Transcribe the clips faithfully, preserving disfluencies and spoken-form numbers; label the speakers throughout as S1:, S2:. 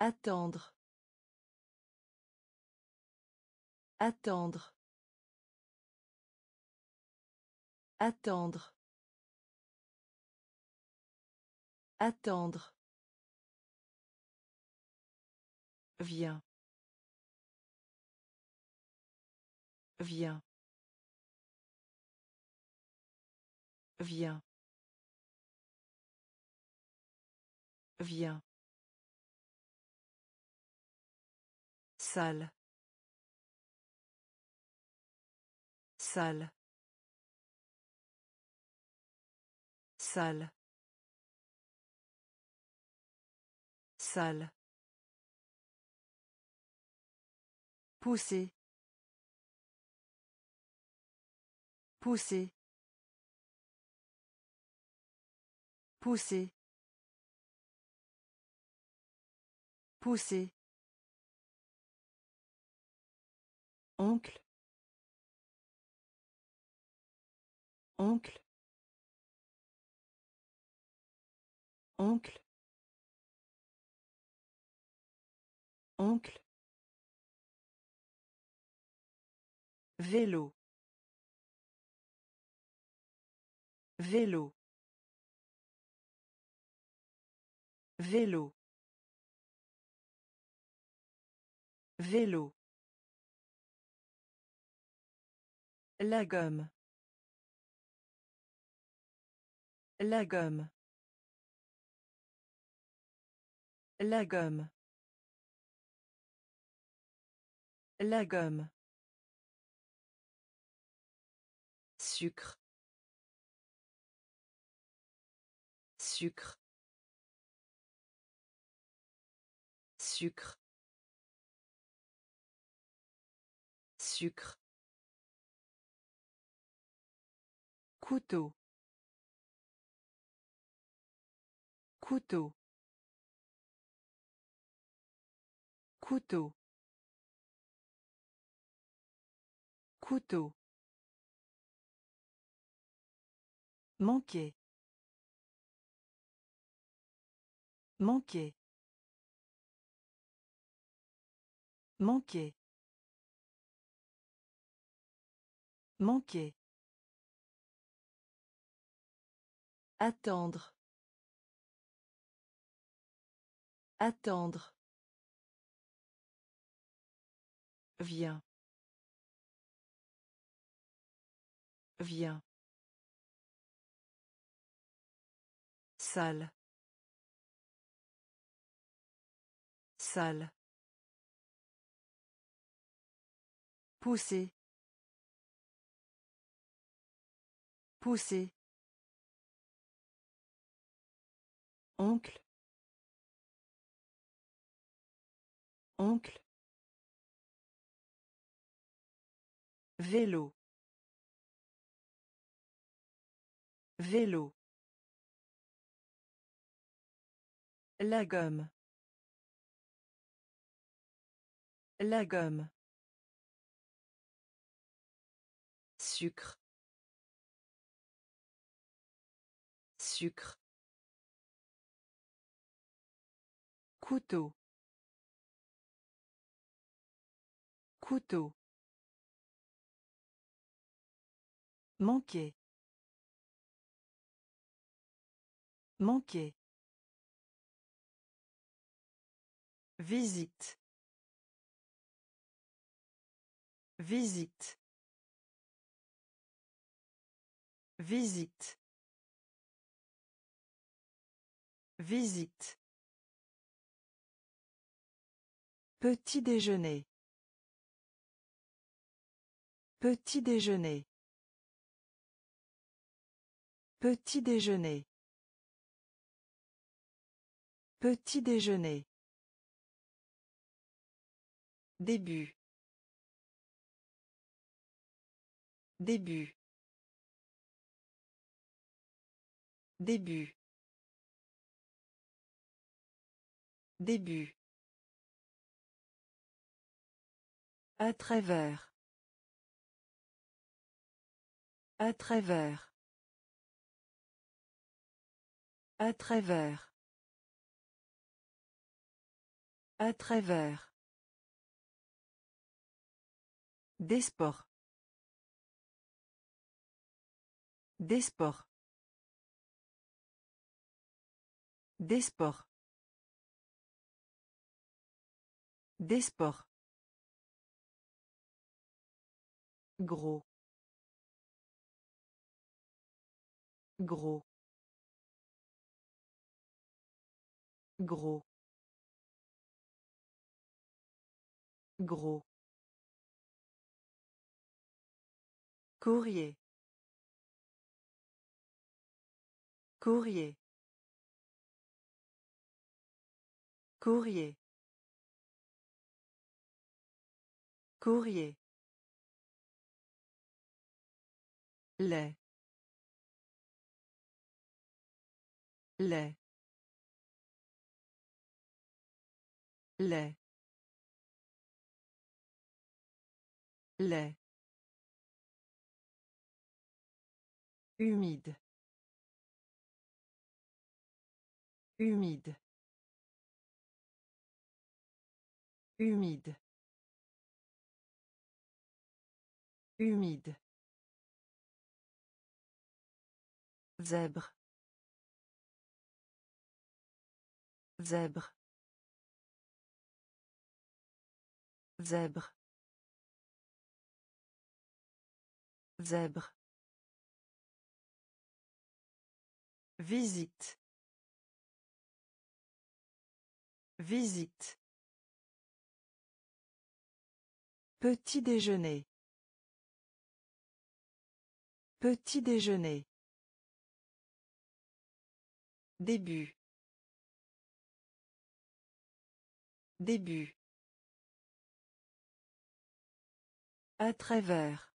S1: Attendre. Attendre. Attendre. Attendre. Viens. Viens. Viens. Viens. Salle. Salle. Salle. Salle. Pousser. Pousser. Pousser. Pousser. Oncle. Oncle. Oncle. Oncle. Vélo. Vélo. Vélo. Vélo. La gomme. La gomme. La gomme. La gomme. Sucre. Sucre. Sucre. Sucre. Couteau. Couteau. Couteau. Couteau. Manquer. Manquer. Manquer. Manquer. Attendre. Attendre. Viens. Viens. Salle. Salle. Pousser. Pousser. Oncle. Oncle. Vélo. Vélo. La gomme. La gomme. Sucre. Sucre. Couteau. Couteau. Manquer. Manquer. Visite. Visite. Visite. Visite. Petit déjeuner. Petit déjeuner. Petit déjeuner. Petit déjeuner. Début. Début. Début. Début. À travers. À travers. À travers. À travers. Des sports. Des sports. Des sports. Des sports. Gros. Gros. Gros. Gros. Courrier. Courrier. Courrier. Courrier. Lait. Lait. Lait. Lait. Humide. Humide. Humide. Humide. Zèbre. Zèbre. Zèbre. Zèbre. Visite. Visite. Petit déjeuner. Petit déjeuner. Début. Début. À travers.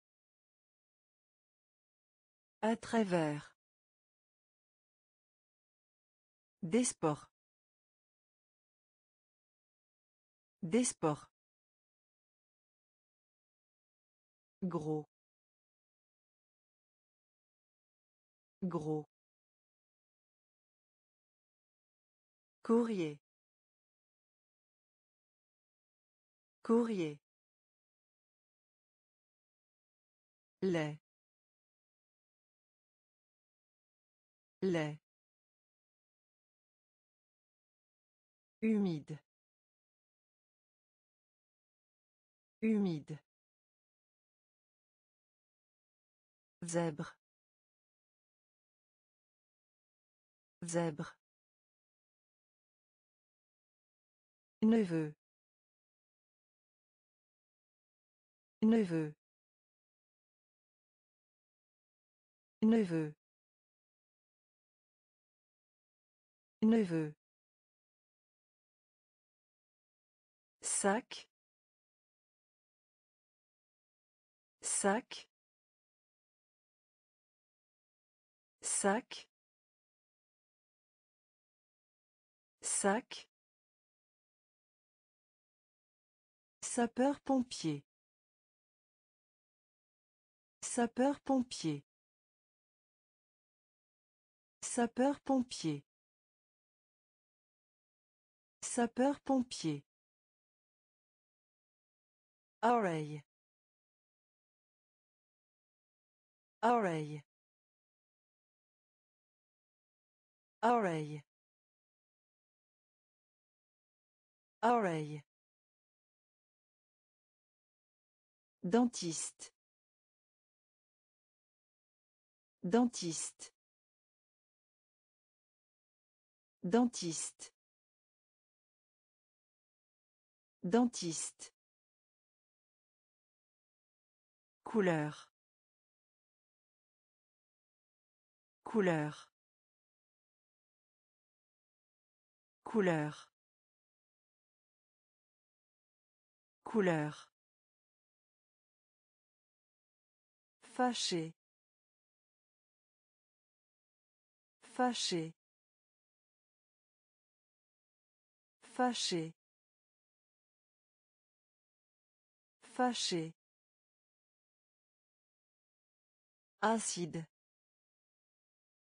S1: À travers. Des sports. Des sports. Gros. Gros. Courrier. Courrier. Lait. Lait. Humide. Humide. Zèbre. Zèbre. Neveu. Neveu. Neveu. Neveu. Sac. Sac. Sac. Sac. Sapeur-pompier. Sapeur-pompier. Sapeur-pompier. Sapeur-pompier. Oreille. Oreille. Oreille. Oreille. Dentiste. Dentiste. Dentiste. Dentiste. Couleur. Couleur. Couleur. Couleur. Fâché. Fâché. Fâché. Fâché. Acide.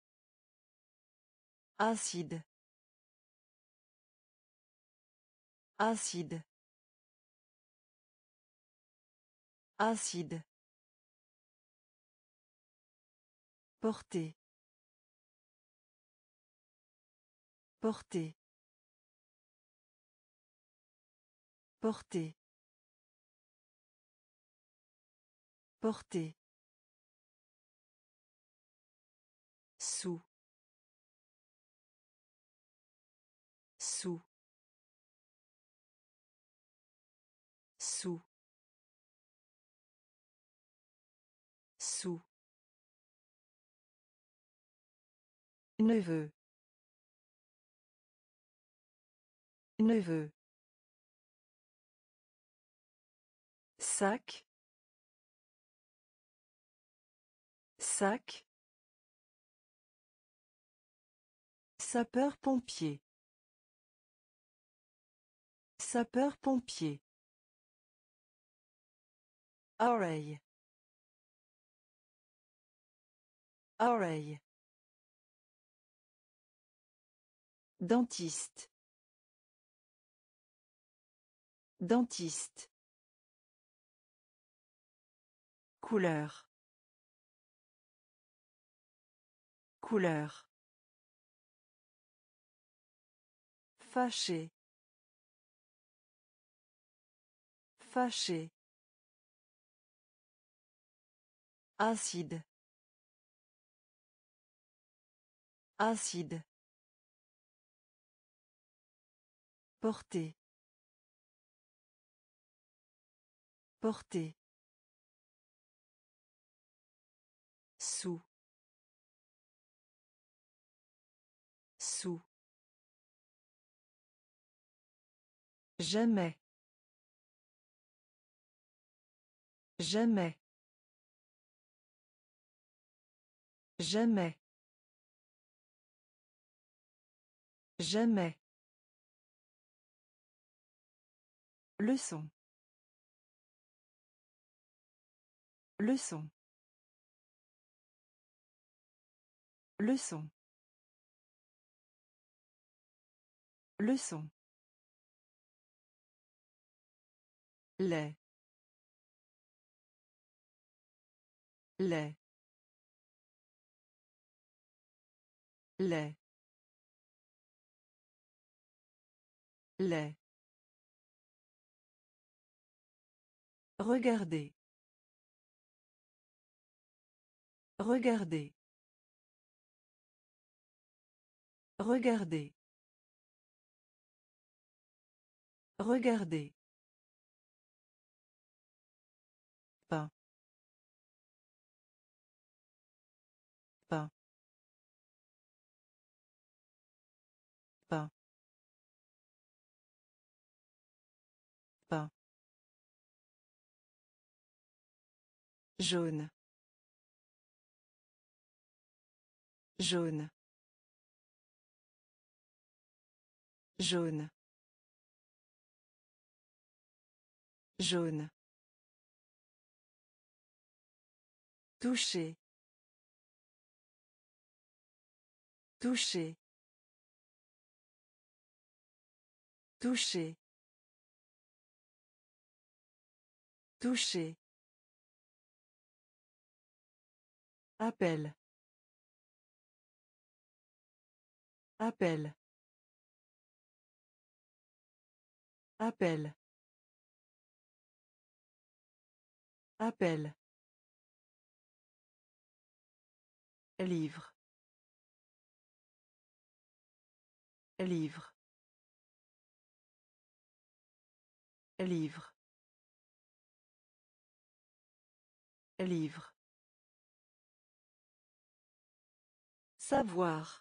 S1: Acide. Acide. Acide. Porter. Porter. Porter. Porter. Sous. Sous. Sous. Sous. Neveu. Neveu. Sac. Sac. Sapeur-pompier. Sapeur-pompier. Oreille. Oreille. Dentiste. Dentiste. Couleur. Couleur. Fâché. Fâché. Acide. Acide. Porter. Porter. Sous. Sous. Jamais. Jamais. Jamais. Jamais. Leçon. Leçon. Leçon. Leçon. Lait. Lait. Lait. Lait. Regardez. Regardez. Regardez. Regardez. Pain. Pain. Pain. Pain. Jaune. Jaune. Jaune. Jaune. Toucher. Toucher. Toucher. Toucher. Appel. Appel. Appel. Appel. Livre. Livre. Livre. Livre. Savoir.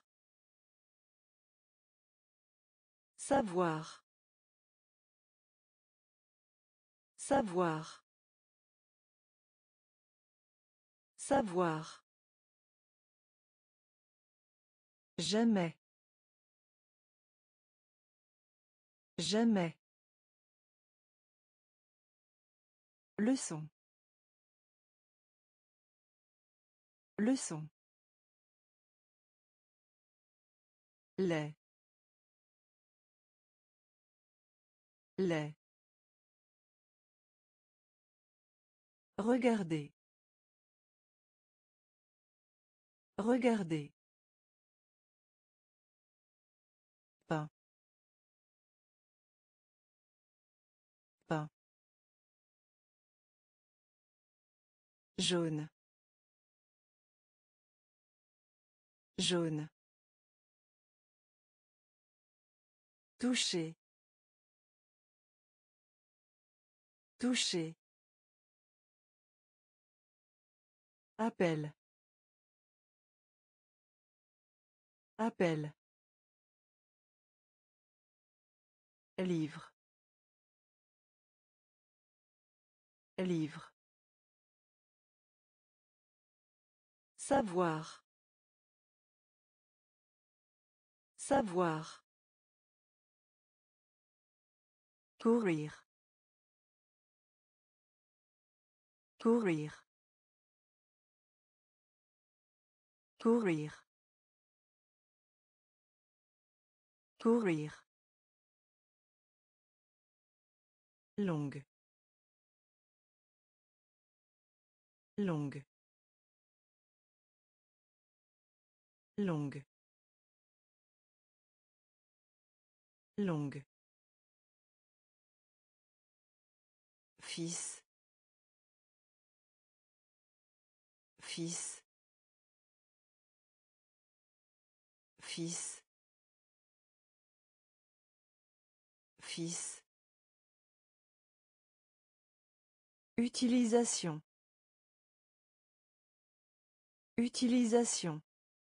S1: Savoir. Savoir. Savoir. Jamais. Jamais. Leçon. Leçon. Lait. lait. Regardez. Regardez. Pain. Pain. Jaune. Jaune. Toucher. Toucher. Appel. Appel. Livre. Livre. Savoir. Savoir. Courir. Courir. Courir. Courir. Longue. Longue. Longue. Longue. Fils. Fils. Fils. Fils. Utilisation. Utilisation.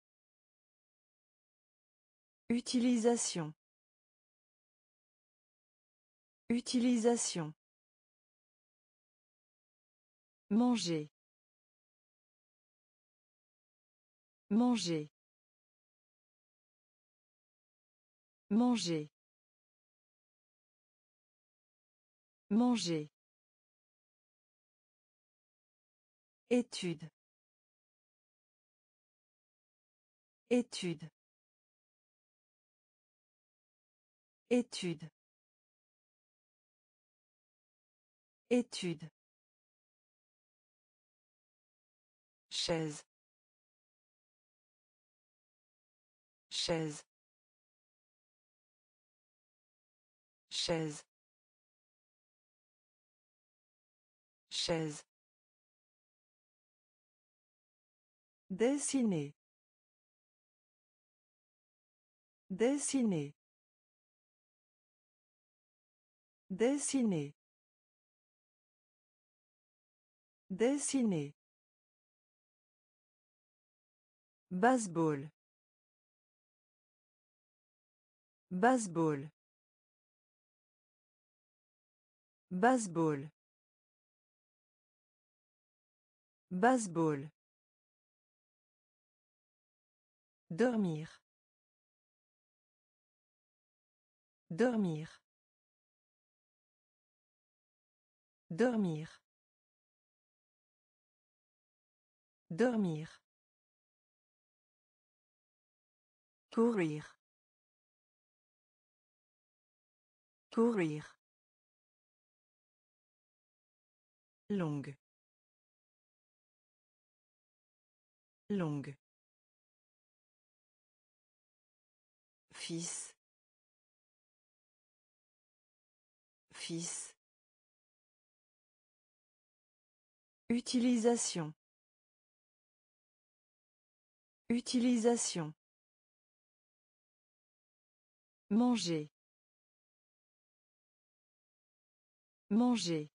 S1: Utilisation. Utilisation. Manger. Manger. Manger. Manger. Étude. Étude. Étude. Étude. Chaise. Chaise. Chaise. Chaise. Dessiner. Dessiner. Dessiner. Dessiner. Baseball. Baseball. Baseball. Baseball. Dormir. Dormir. Dormir. Dormir. Courir. Courir. Longue. Longue. Fils. Fils. Utilisation. Utilisation. Manger. Manger.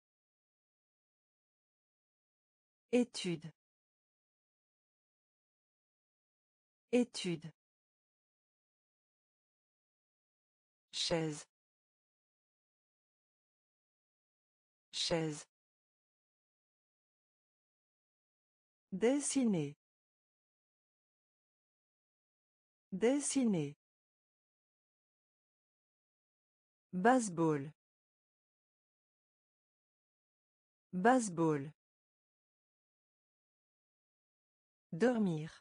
S1: Étude. Étude. Chaise. Chaise. Dessiner. Dessiner. Baseball. Baseball. Dormir.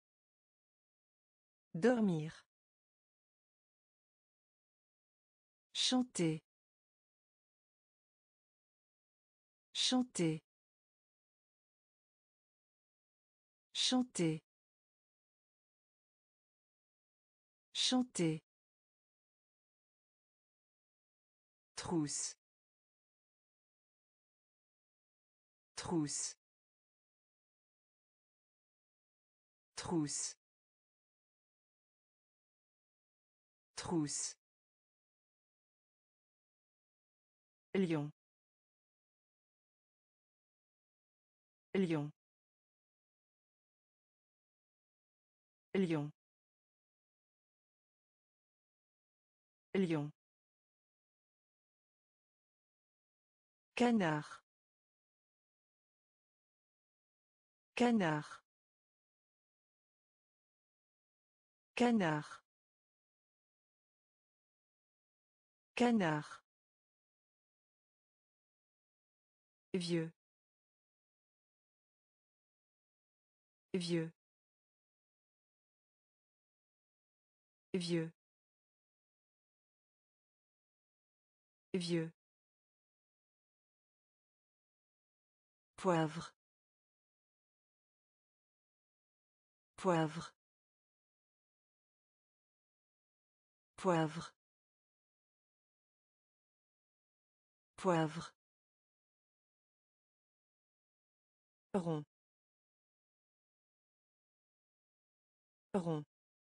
S1: Dormir. Chanter. Chanter. Chanter. Chanter. Trousse. Trousse. Trousse. Trousse. Lion. Lion. Lion. Lion. Canard. Canard. Canard. Canard. Vieux. Vieux. Vieux. Vieux. Poivre. Poivre. Poivre. Poivre. Rond. Rond.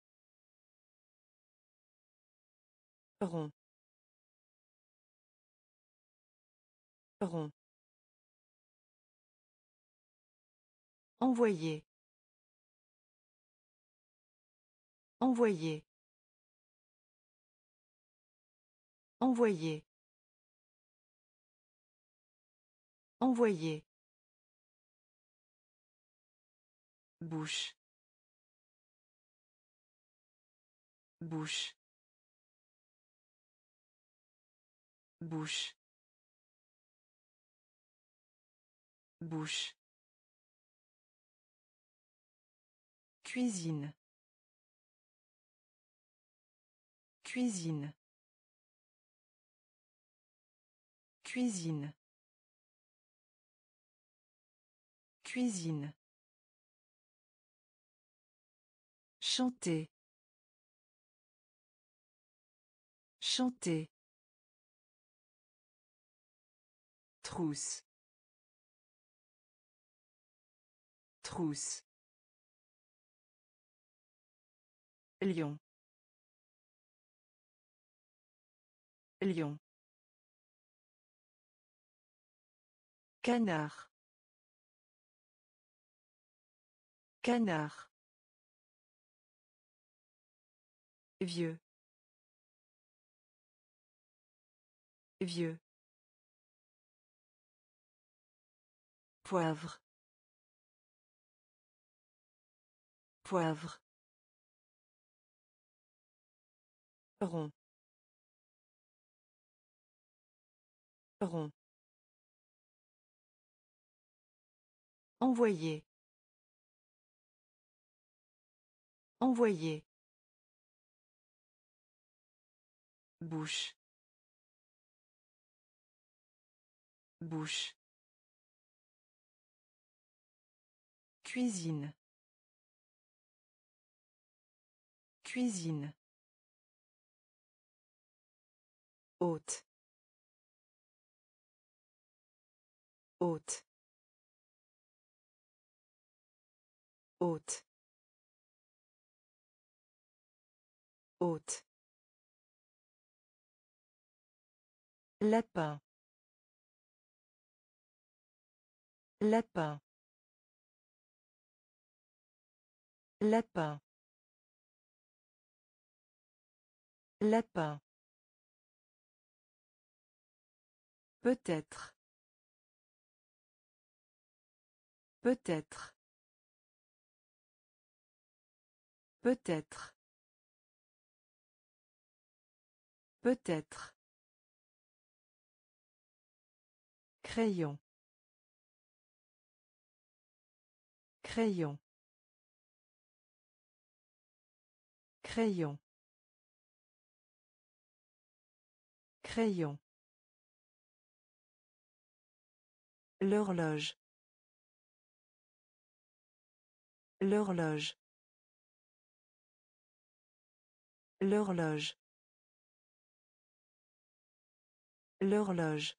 S1: Rond. Rond. Envoyer. Envoyer. Envoyer. Envoyer. Bouche. Bouche. Bouche. Bouche. Cuisine. Cuisine. Cuisine. Cuisine. Chanter. Chanter. Trousse. Trousse. Lion. Lion. Canard. Canard. Vieux. Vieux. Poivre. Poivre. Rond. Rond. Envoyer. Envoyer. Bouche. Bouche. Cuisine. Cuisine. Hôte. Hôte. Hôte. Hôte. Lapin. Lapin. Lapin. Lapin. Peut-être. Peut-être. Peut-être. Peut-être. Crayon. Crayon. Crayon. Crayon. L'horloge. L'horloge. L'horloge. L'horloge.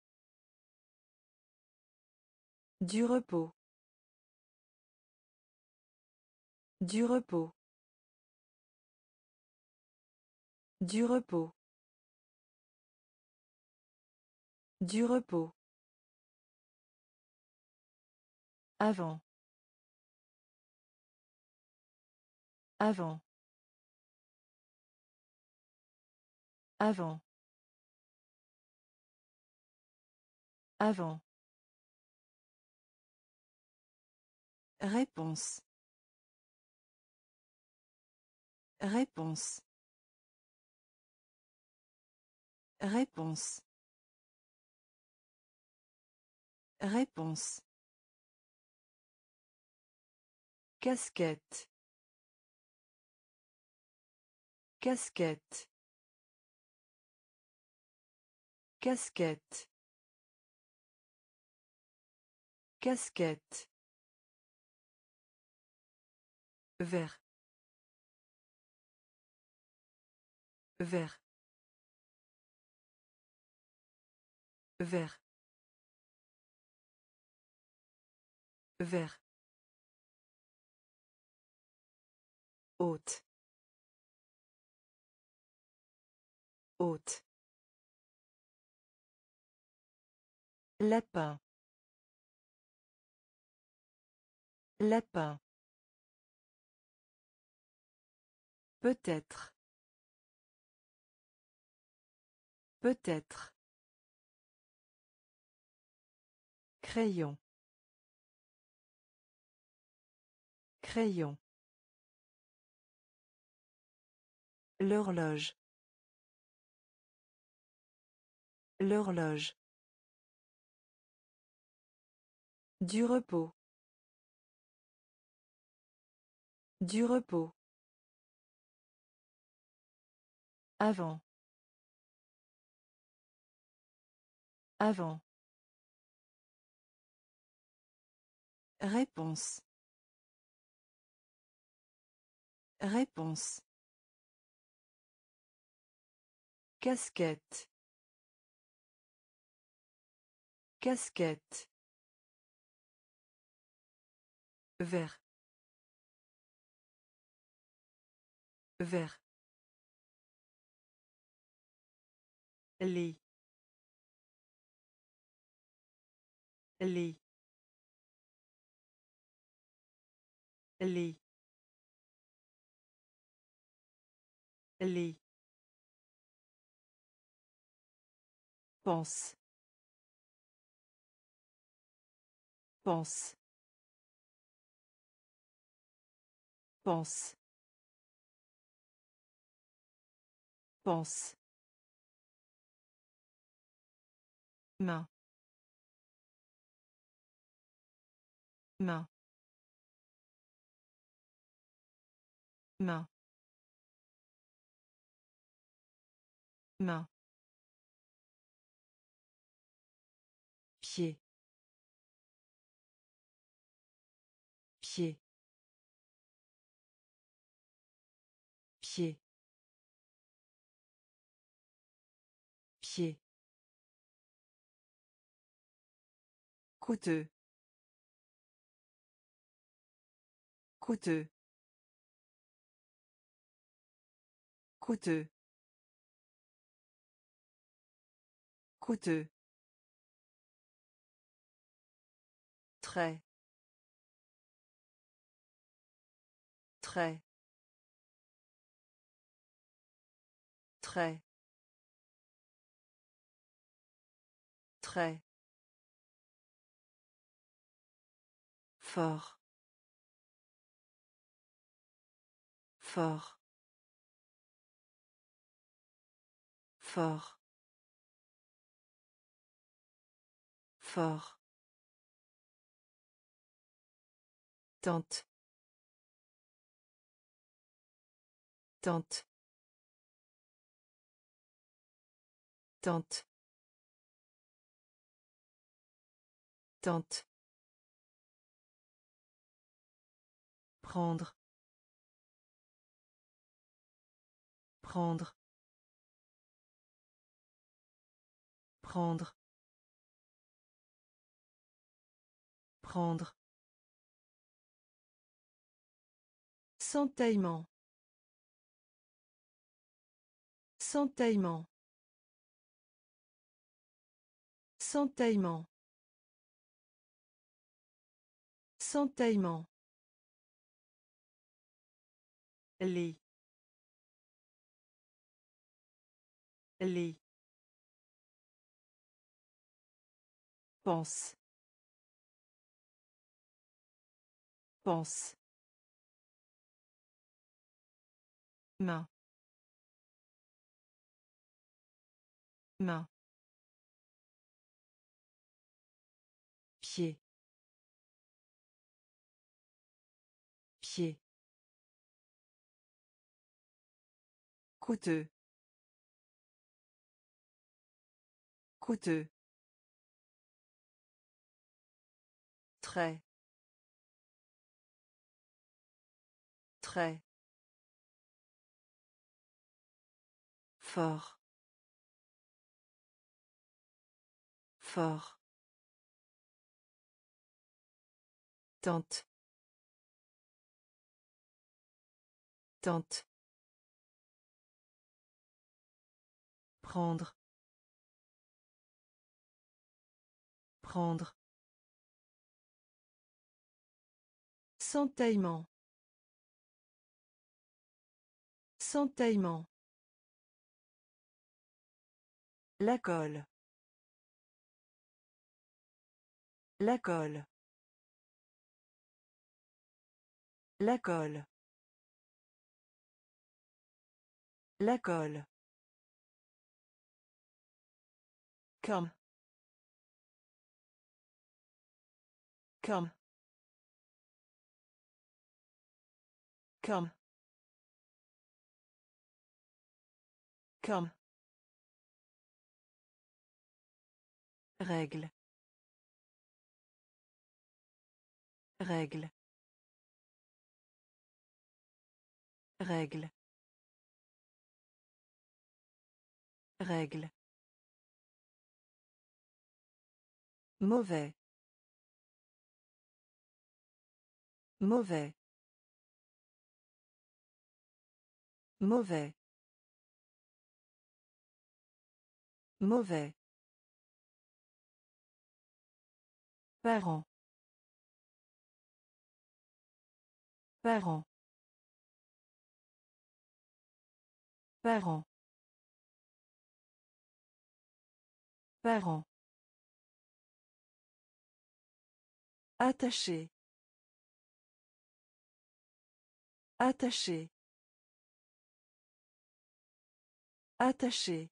S1: Du repos. Du repos. Du repos. Du repos. Avant. Avant. Avant. Avant. Réponse. Réponse. Réponse. Réponse. Casquette. Casquette. Casquette. Casquette. Vert. Vert. Vert. Vert. Haute. Haute. Lapin. Lapin. Peut-être. Peut-être. Crayon. Crayon. L'horloge. L'horloge. Du repos. Du repos. Avant. Avant. Réponse. Réponse. Casquette. Casquette. Vert. Vert. Lit. Lit. Lit. Lit. Pense. Pense. Pense. Pense. Main. Main. Main. Main. Pied. Pied. Pied. Pied. Coûteux. Coûteux. Coûteux. Coûteux. Très. Très. Très. Très. Fort. Fort. Fort. Fort. Tente. Tente. Tente. Tente. Prendre. Prendre. Prendre. Prendre. Centaillement. Centaillement. Centaillement. Centaillement. Lit. Lit. Pense. Pense. Main. Main. Pied. Pied. Coûteux. Coûteux. Très. Très. Fort. Fort. Tente. Tente. Prendre. Prendre. Centaillement. Centaillement. La colle. La colle. La colle. La colle. Comme. Comme. Comme. Comme. Règle. Règle. Règle. Règle. Mauvais. Mauvais. Mauvais. Mauvais. Parent. Parent. Parent. Parent. Attaché. Attaché. Attaché.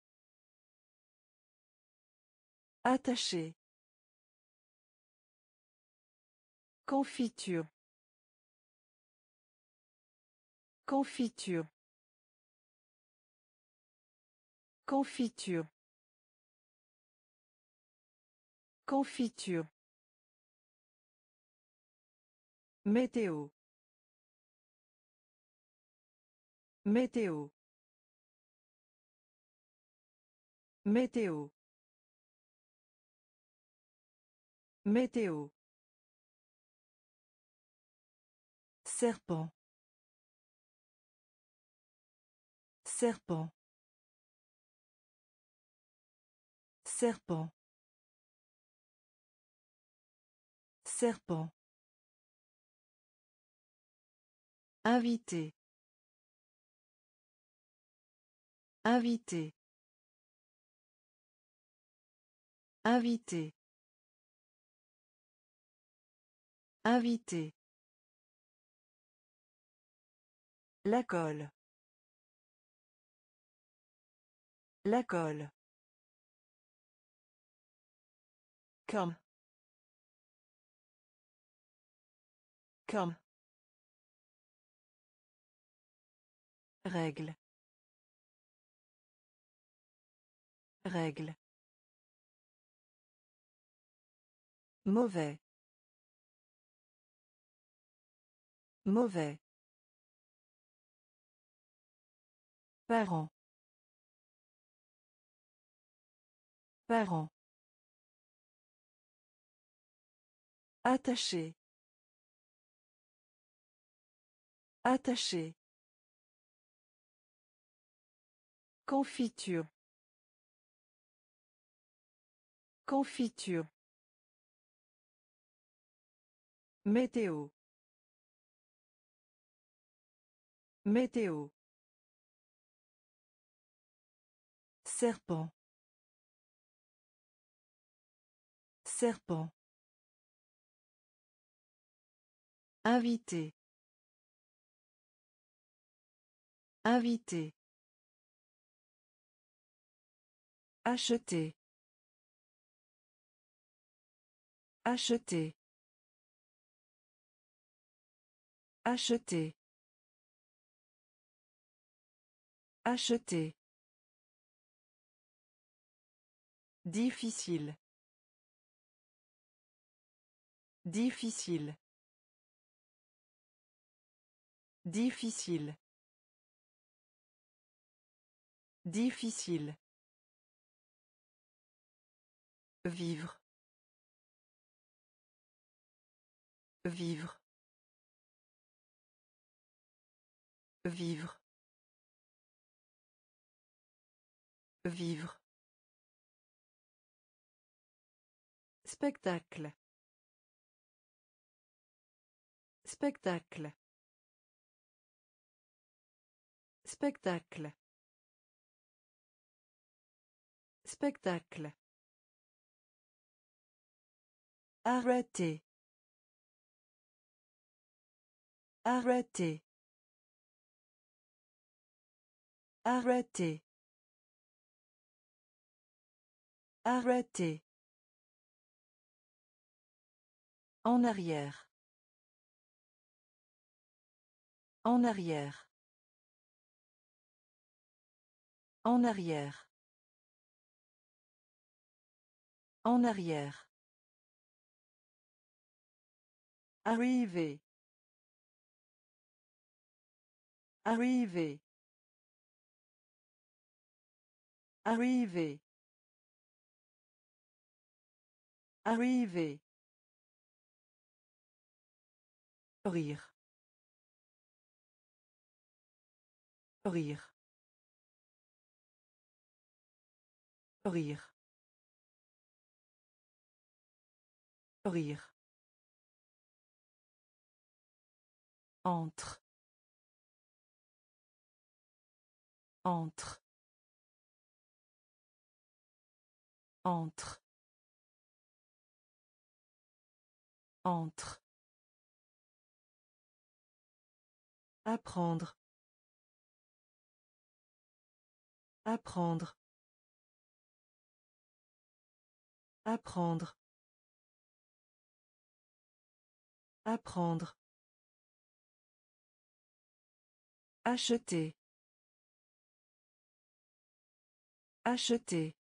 S1: Attaché. Confiture. Confiture. Confiture. Confiture. Météo. Météo. Météo. Météo. Serpent. Serpent. Serpent. Serpent. Invité. Invité. Invité. Invité. La colle. La colle. Comme. Comme. Règle. Règle. Mauvais. Mauvais. Parent. Parent. Attaché. Attaché. Confiture. Confiture. Météo. Météo. Serpent. Serpent. Invité. Invité. Acheter. Acheter. Acheter. Acheter. Difficile. Difficile. Difficile. Difficile. Vivre. Vivre. Vivre. Vivre. Spectacle. Spectacle. Spectacle. Spectacle. Arrêter. Arrêter. Arrêter. Arrêter. En arrière. En arrière. En arrière. En arrière. Arriver. Arriver. Arriver. Arriver. Rire. Rire. Rire. Rire. Entre. Entre. Entre. Entre. Apprendre. Apprendre. Apprendre. Apprendre. Acheter. Acheter.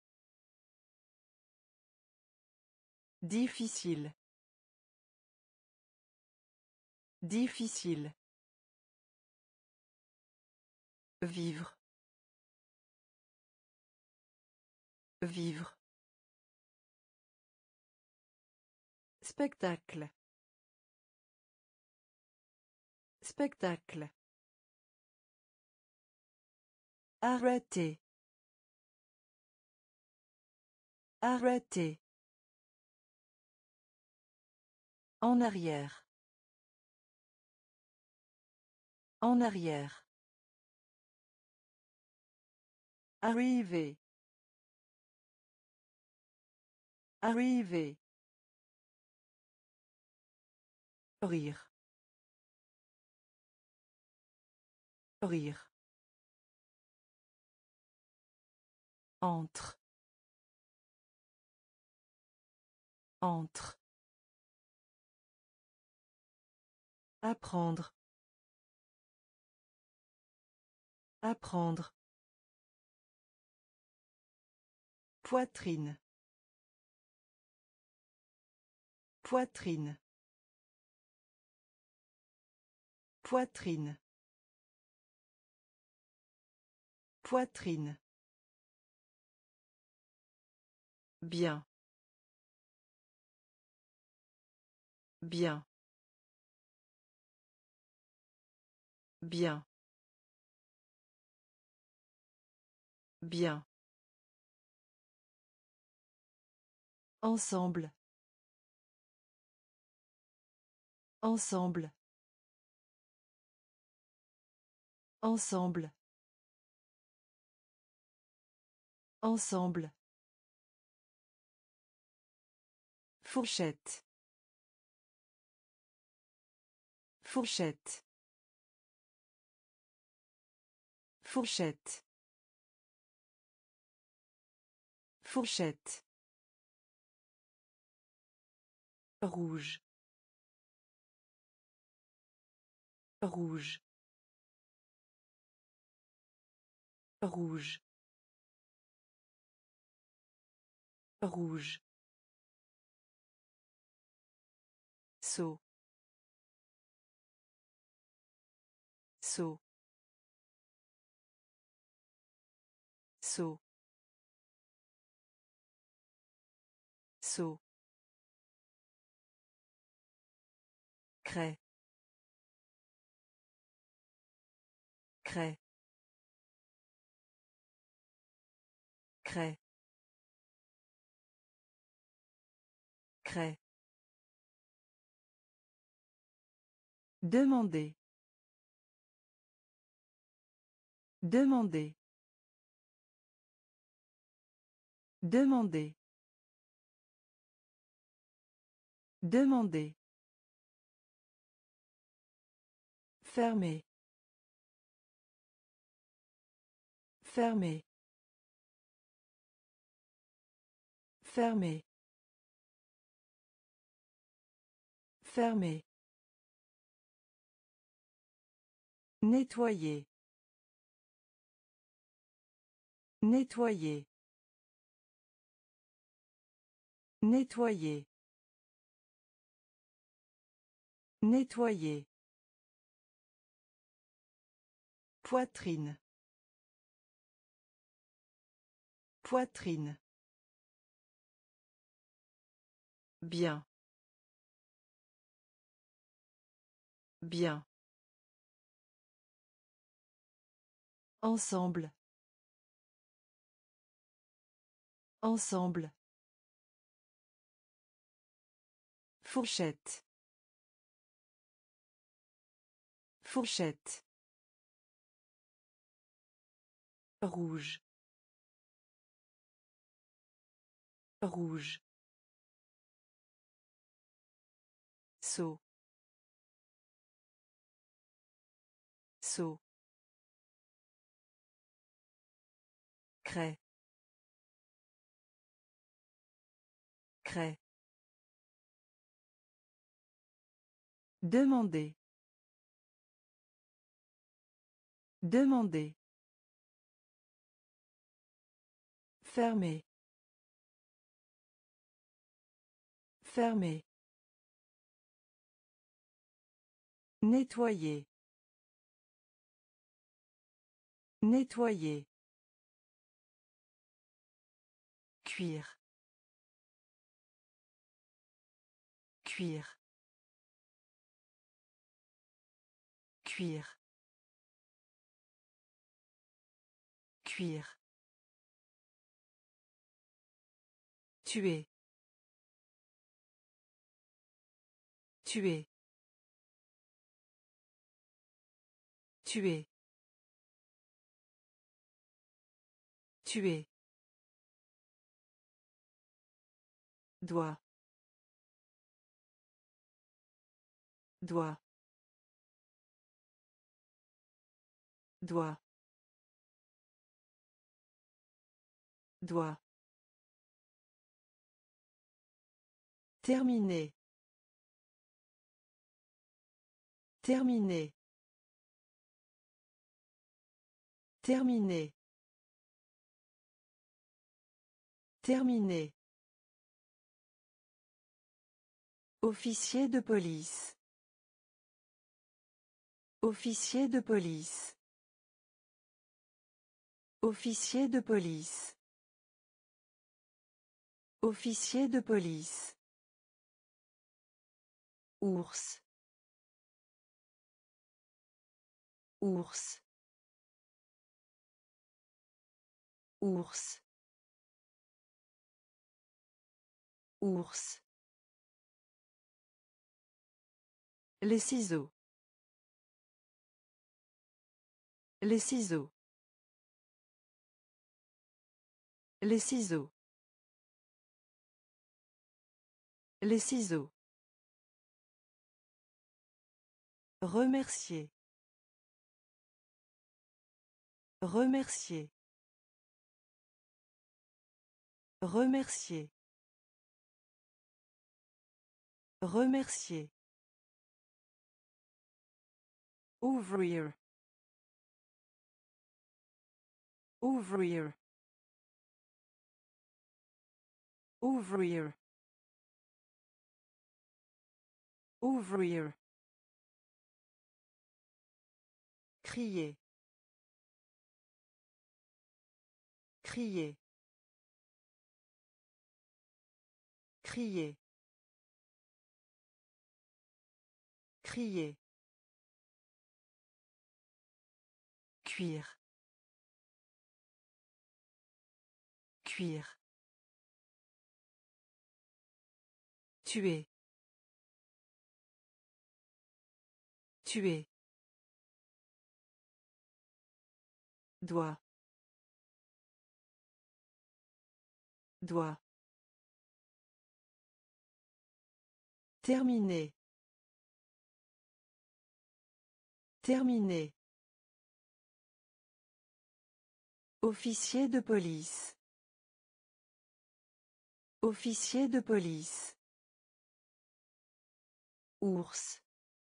S1: Difficile. Difficile. Vivre. Vivre. Spectacle. Spectacle. Arrêter. Arrêter. En arrière. En arrière. Arriver. Arriver. Rire. Rire. Entre. Entre. Apprendre. Apprendre. Poitrine. Poitrine. Poitrine. Poitrine. Bien. Bien. Bien. Bien. Ensemble. Ensemble. Ensemble. Ensemble. Fourchette. Fourchette. Fourchette. Fourchette. Rouge. Rouge. Rouge. Rouge. Saut. Saut. Saut. Saut. Craie. Craie. Craie. Craie. Demander. Demander. Demander. Demander. Fermer. Fermer. Fermer. Fermer. Nettoyer. Nettoyer. Nettoyer. Nettoyer. Poitrine. Poitrine. Bien. Bien. Ensemble. Ensemble. Fourchette. Fourchette. Rouge. Rouge. Saut. Saut. Craie. Craie. Demander. Demander. Fermer. Fermer. Nettoyer. Nettoyer. Cuire. Cuire. Cuire. Cuire. Tuer. Tuer. Tuer. Tuer. Doigt. Doigt. Doigt. Doigt. Terminé. Terminé. Terminé. Terminé. Officier de police. Officier de police. Officier de police. Officier de police. Ours. Ours. Ours. Ours. Les ciseaux. Les ciseaux. Les ciseaux. Les ciseaux. Remercier. Remercier. Remercier. Remercier. Ouvrir. Ouvrir. Ouvrir. Ouvrir. Crier. Crier. Crier. Crier. Cuire. Cuire. Tuer. Tuer. Doigt. Doigt. Terminé. Terminé. Officier de police. Officier de police. Ours.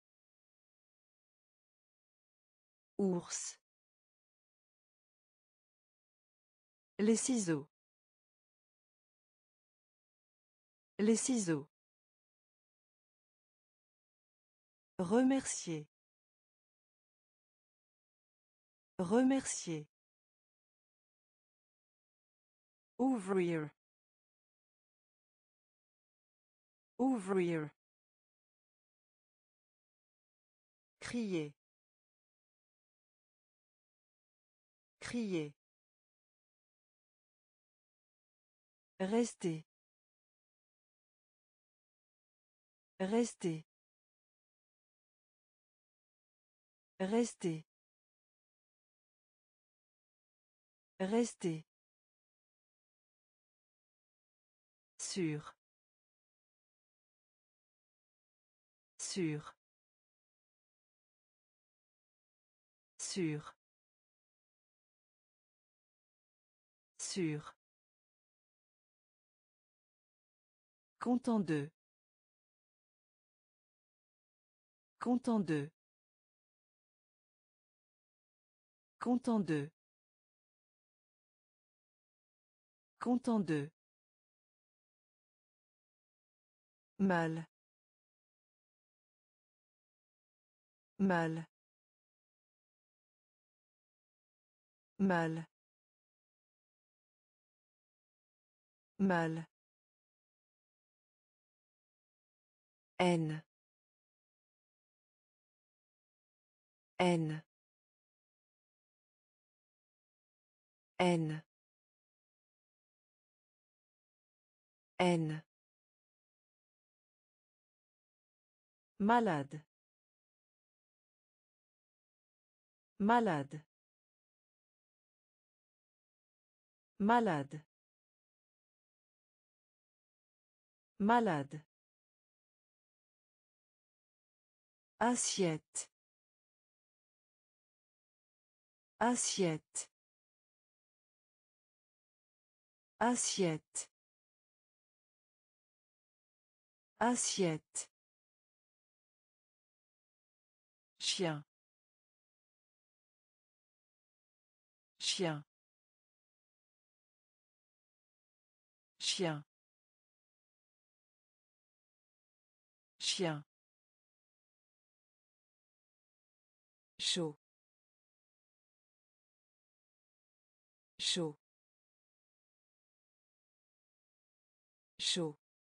S1: Ours. Les ciseaux. Les ciseaux. Remercier. Remercier. Ouvrir. Ouvrir. Crier. Crier. Rester. Rester. Rester. Rester. Sûr. Sûr. Sûr. Sûr. Content de. Content de. Content de. Content de. Mal. Mal. Mal. Mal. Haine. Haine. Haine. Haine. Malade. Malade. Malade. Malade. Assiette. Assiette. Assiette. Assiette. Chien. Chien. Chien. Chien. Chaud. Chaud. Chaud.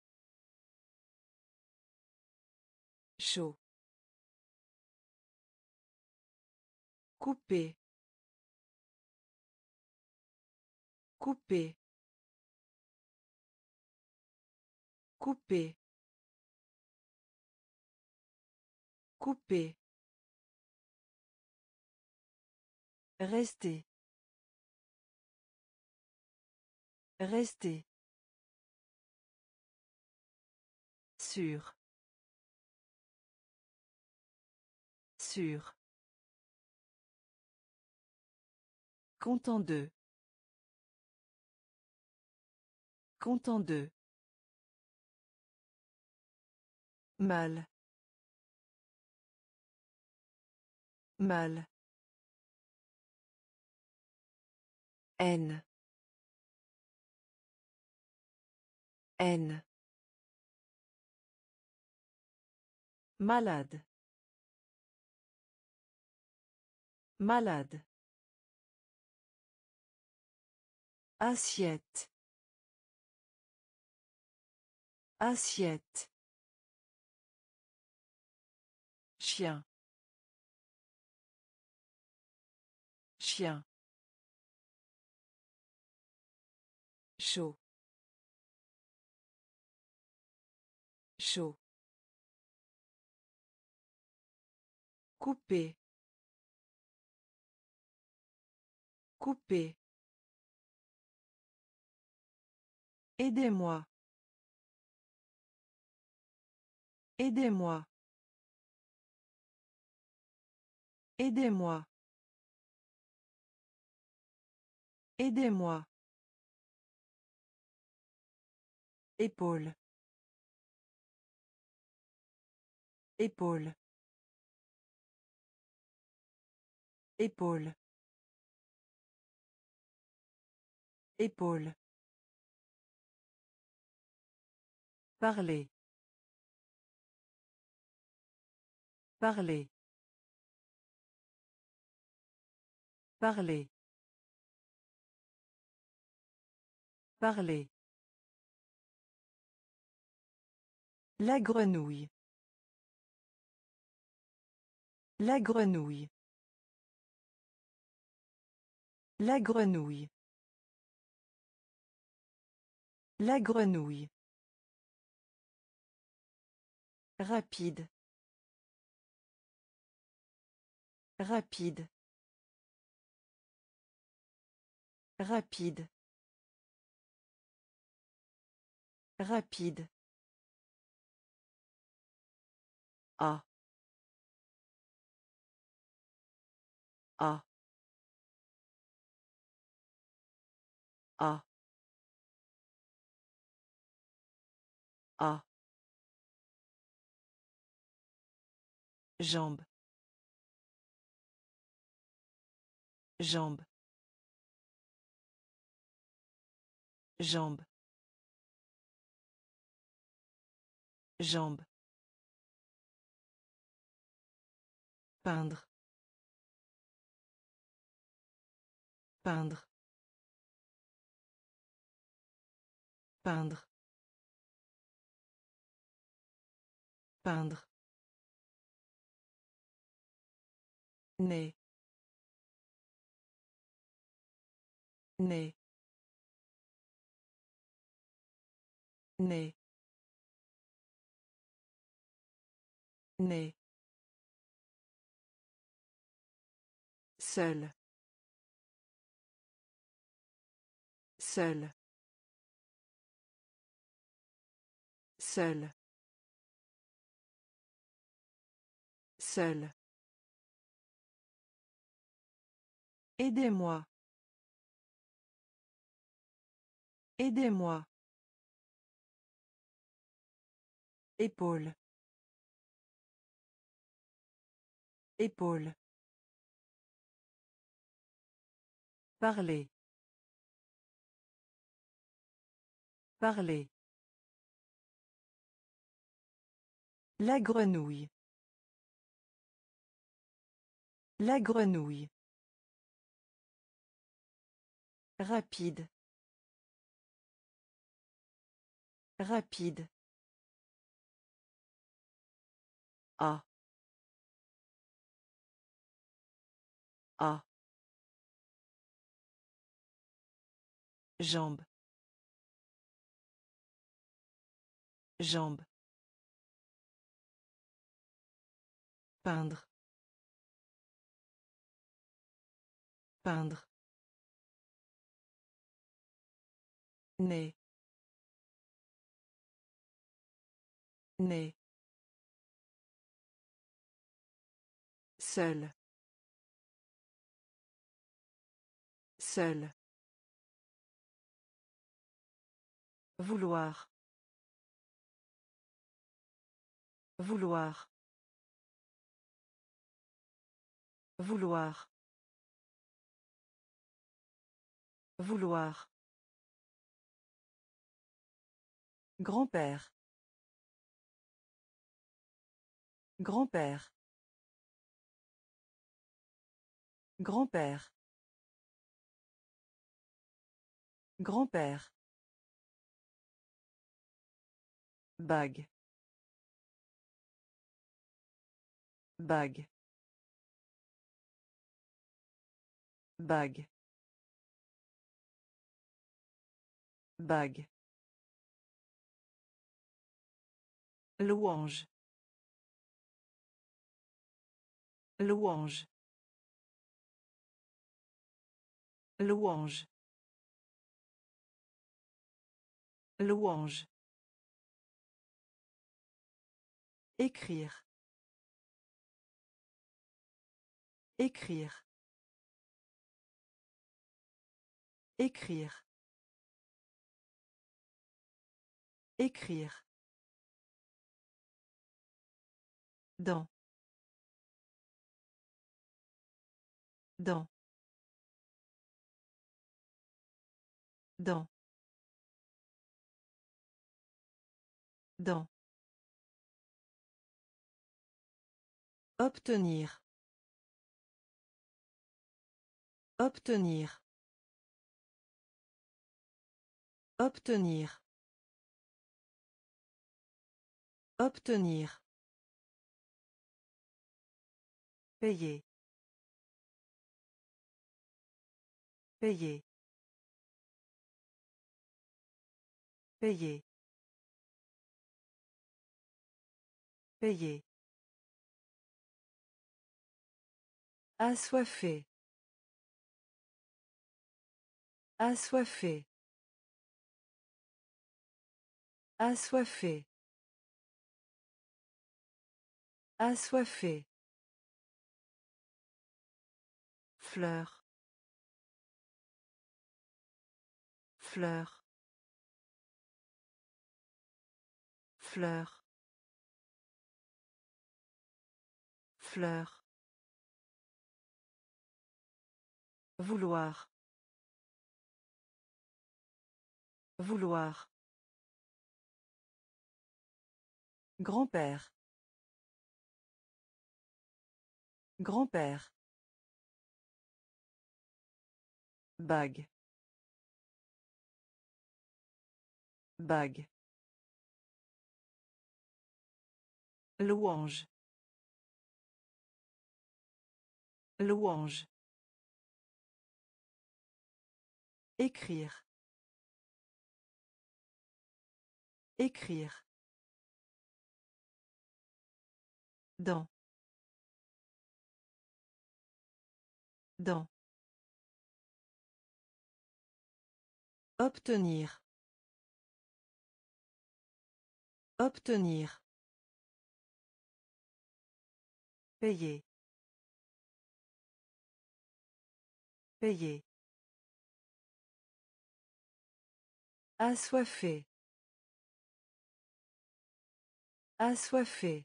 S1: Chaud. Couper. Couper. Couper. Couper. Rester. Rester. Sûr. Sûr. Content de. Content de. Mal. Mal. Haine. Haine. Malade. Malade. Assiette. Assiette. Chien. Chien. Chaud. Chaud. Couper. Couper. Aidez-moi. Aidez-moi. Aidez-moi. Aidez-moi. Épaule. Épaule. Épaule. Épaule. Parler. Parler. Parler. Parler. La grenouille. La grenouille. La grenouille. La grenouille. Rapide. Rapide. Rapide. Rapide. A. A. A. A. Jambe. Jambe. Jambe. Jambe. Peindre. Peindre. Peindre. Peindre. Né. Né. Né. Né. Seul. Seul. Seul. Seul. Aidez-moi. Aidez-moi. Épaule. Épaule. Parler. Parler. La grenouille. La grenouille. Rapide. Rapide. A. A. Jambe. Jambe. Peindre. Peindre. Nez. Nez. Seul. Seul. Vouloir. Vouloir. Vouloir. Vouloir. Grand-père. Grand-père. Grand-père. Grand-père. Bague. Bague. Bague. Bague. Louange. Louange. Louange. Louange. Écrire. Écrire. Écrire. Écrire. Dans. Dans. Dans. Dans. Obtenir. Obtenir. Obtenir. Obtenir. Payer. Payer. Payer. Payer. Assoiffé. Assoiffé. Assoiffé. Assoiffé. Fleur. Fleur. Fleur. Fleur. Vouloir. Vouloir. Grand-père. Grand-père. Bague. Bague. Louange. Louange. Écrire. Écrire. Dans. Dans. Obtenir. Obtenir. Payer. Payer. Assoiffé. Assoiffé.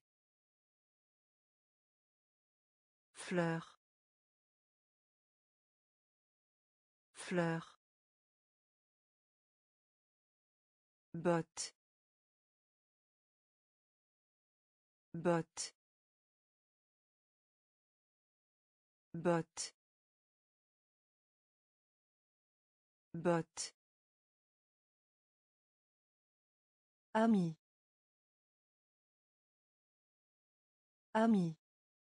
S1: Fleur. Fleur. botte, botte, botte, botte. Ami. Ami.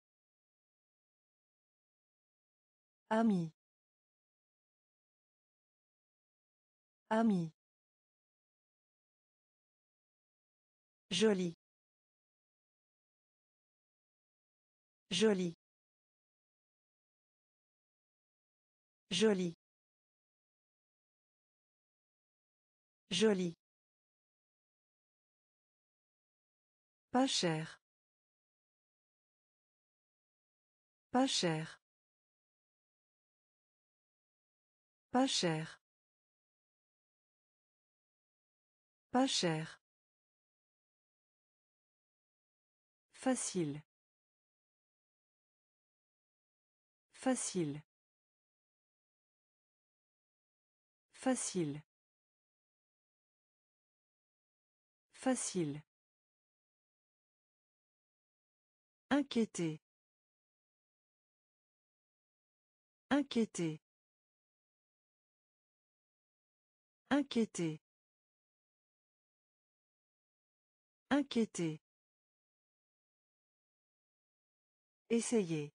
S1: Ami. Ami. Joli. Joli. Joli. Joli. Pas cher. Pas cher. Pas cher. Pas cher. Facile. Facile. Facile. Facile. Inquiéter. Inquiéter. Inquiéter. Inquiéter. Essayer.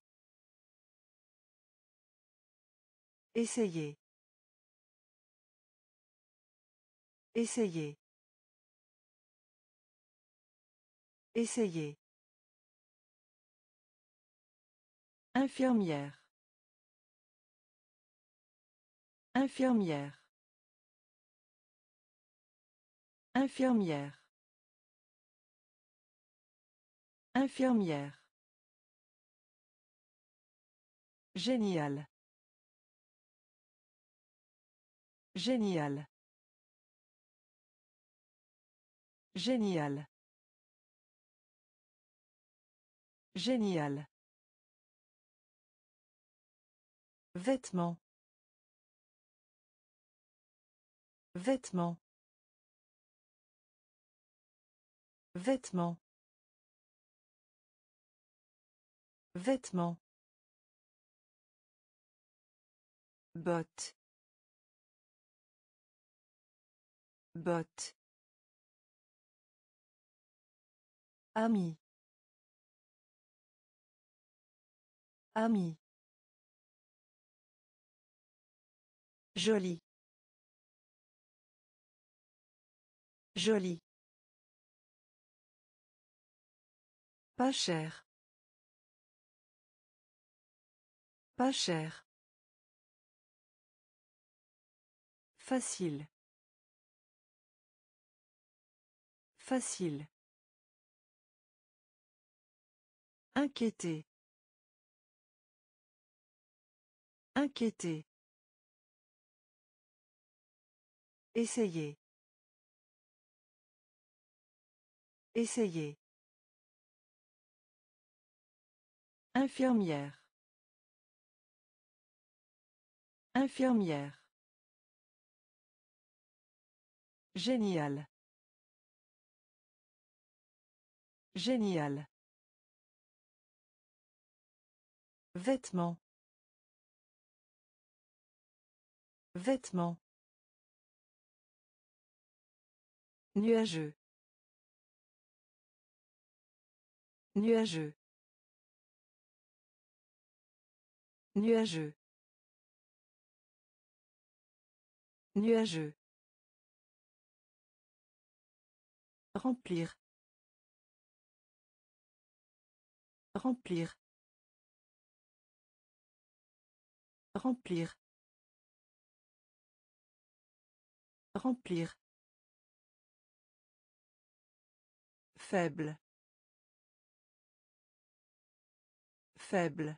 S1: Essayer. Essayer. Essayer. Infirmière. Infirmière. Infirmière. Infirmière. Génial. Génial. Génial. Génial. Vêtements. Vêtements. Vêtements. Vêtements. Botte. Botte. Ami. Ami. Joli. Joli. Pas cher. Pas cher. Facile. Facile. Inquiéter. Inquiéter. Essayer. Essayer. Infirmière. Infirmière. Génial. Génial. Vêtements. Vêtements. Nuageux. Nuageux. Nuageux. Nuageux. Remplir. Remplir. Remplir. Remplir. Faible. Faible.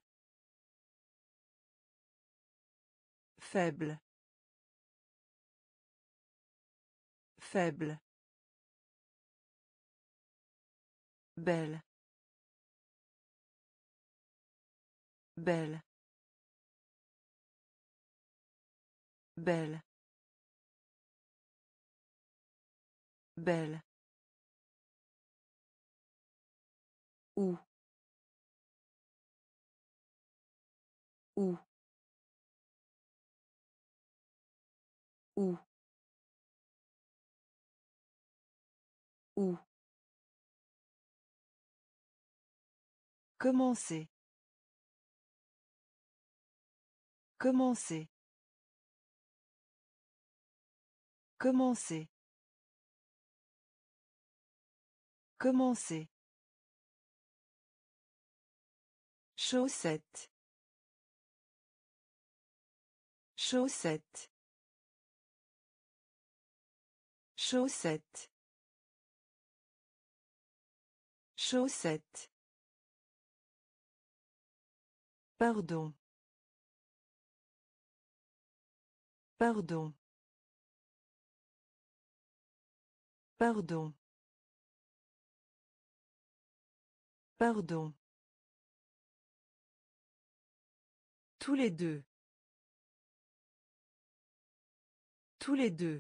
S1: Faible. Faible. Belle. Belle. Belle. Belle. Où. Où. Où. Où. Commencer. Commencer. Commencer. Commencer. Chaussette. Chaussette. Chaussette. Chaussette. Pardon. Pardon. Pardon. Pardon. Tous les deux. Tous les deux.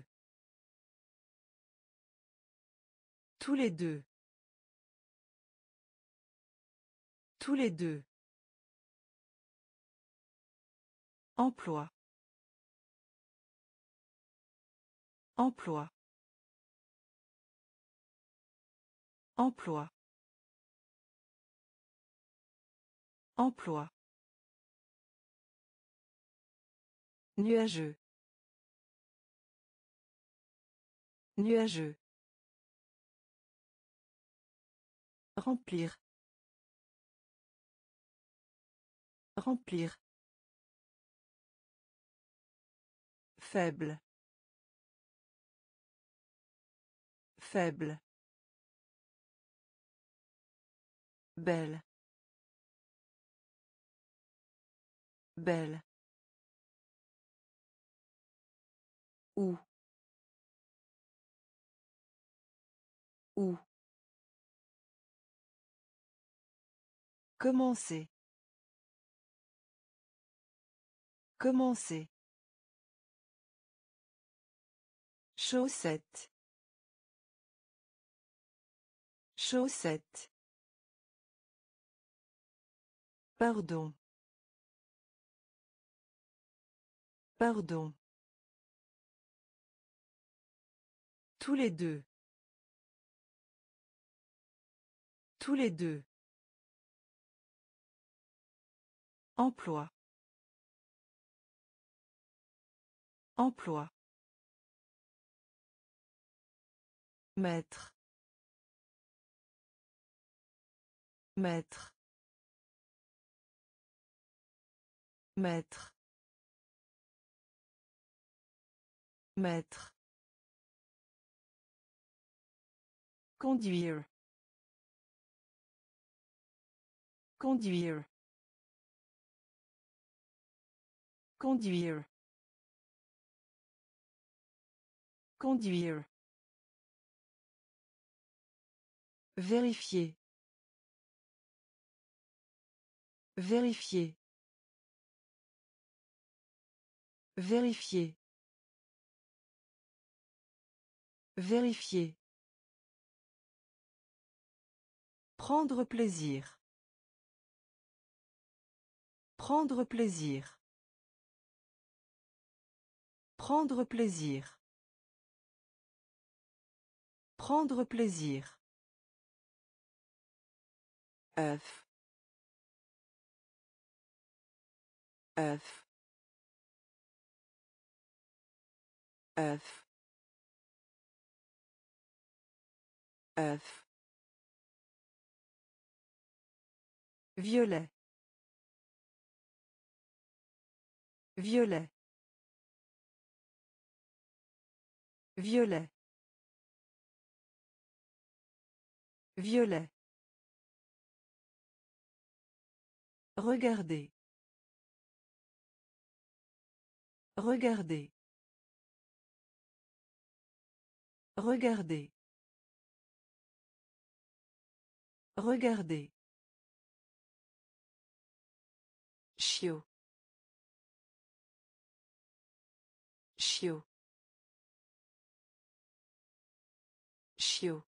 S1: Tous les deux. Tous les deux. Emploi. Emploi. Emploi. Emploi. Nuageux. Nuageux. Remplir. Remplir. Faible. Faible. Belle. Belle. Où. Où. Commencer. Commencer. Chaussette. Chaussette. Pardon. Pardon. Tous les deux. Tous les deux. Emploi. Emploi. Maître. Maître. Maître. Maître. Conduire. Conduire. Conduire. Conduire. Vérifier. Vérifier. Vérifier. Vérifier. Prendre plaisir. Prendre plaisir. Prendre plaisir. Prendre plaisir. œuf. œuf. œuf. œuf. Violet. Violet. Violet. Violet. Regardez. Regardez. Regardez. Regardez. Chiot. Chiot. Chiot.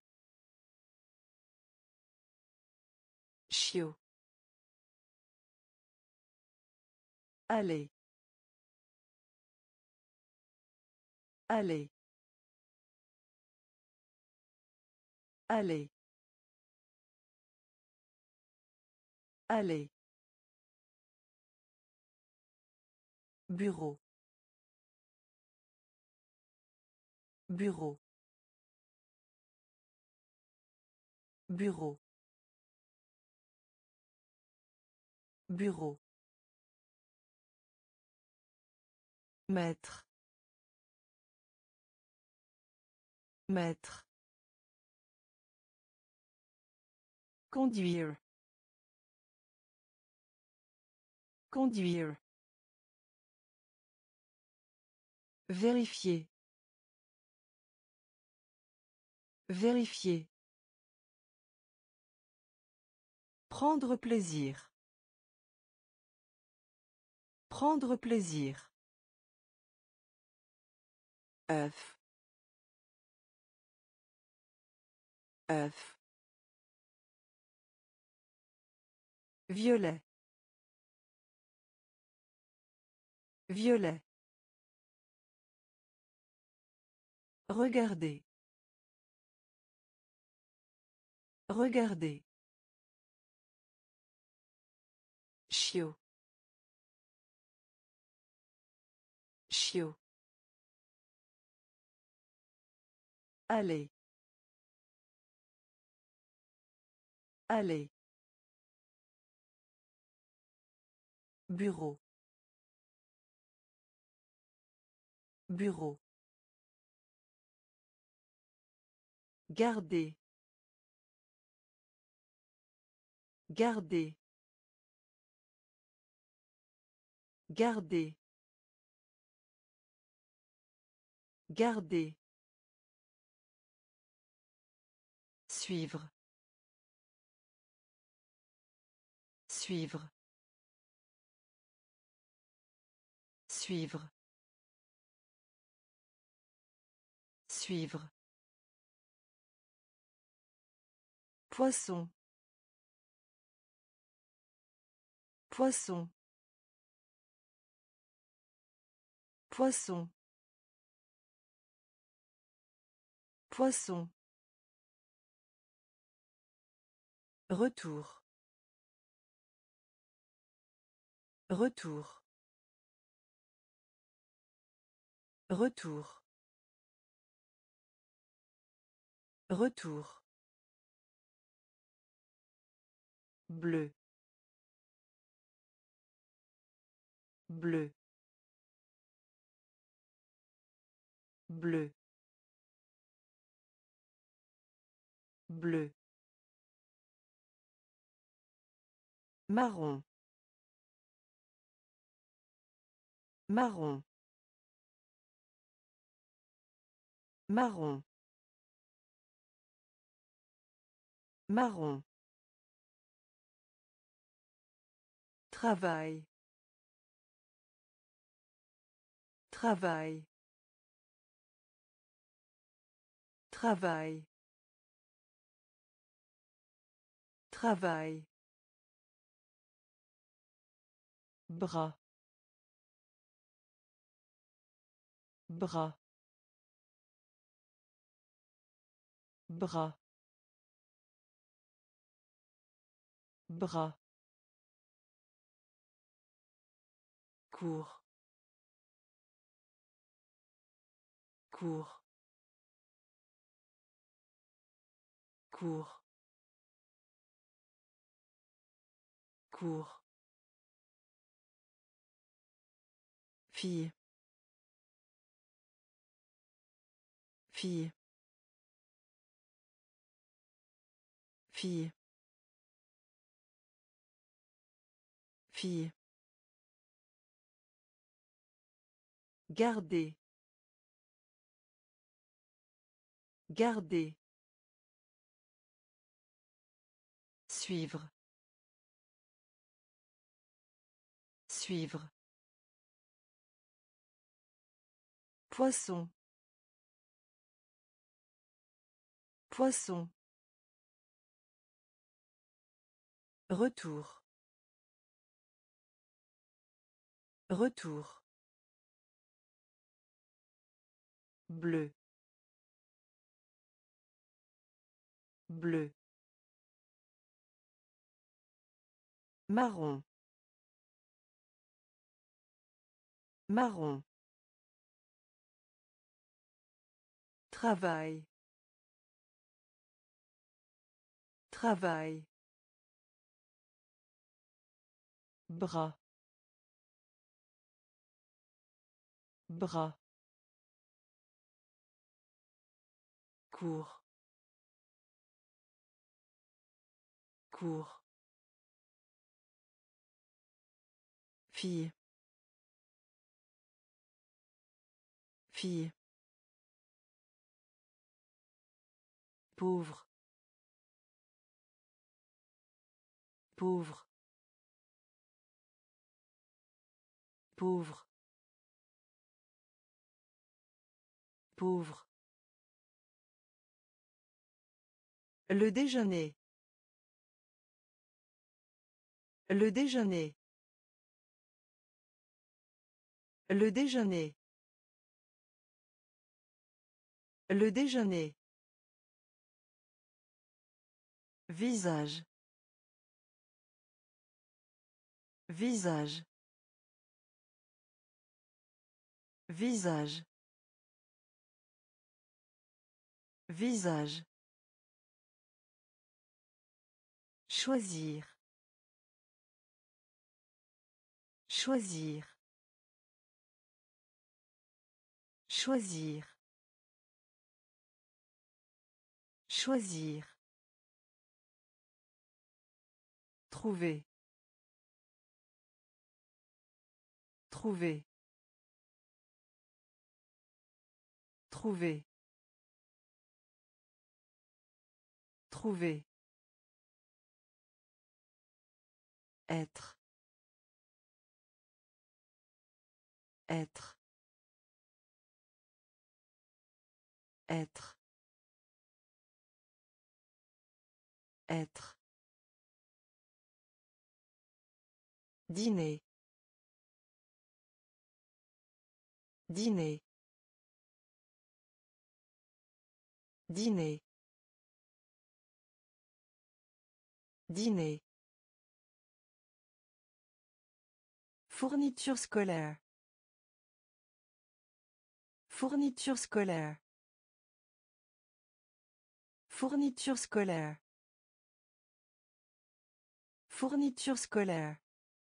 S1: Chiot. Aller. Aller. Aller. Aller. Bureau. Bureau. Bureau. Bureau. Maître. Maître. Conduire. Conduire. Vérifier. Vérifier. Prendre plaisir. Prendre plaisir. œuf. œuf. Violet. Violet. Regardez. Regardez. Chiot. Chiot. Aller. Aller. Bureau. Bureau. Garder. Garder. Garder. Garder. Suivre. Suivre. Suivre. Suivre. Poisson. Poisson. Poisson. Poisson. Retour. Retour. Retour. Retour. Bleu. Bleu. Bleu. Bleu. Marron. Marron. Marron. Marron. Travail. Travail. Travail. Travail. Bras. Bras. Bras. Bras. Cours. Cours. Cours. Cours. Fille. Fille. Fille. Fille. Garder. Garder. Suivre. Suivre. Poisson. Poisson. Retour. Retour. Bleu. Bleu. Marron. Marron. Travail. Travail. Bras. Bras. Cours. Cours. Fille. Fille. Pauvre. Pauvre. Pauvre. Pauvre. Le déjeuner. Le déjeuner. Le déjeuner. Le déjeuner. Visage. Visage. Visage. Visage. Choisir. Choisir. Choisir. Choisir. Trouver. Trouver. Trouver. Trouver. Être. Être. Être. Être. Dîner. Dîner. Dîner. Dîner. Fourniture scolaire. Fourniture scolaire. Fourniture scolaire. Fourniture scolaire.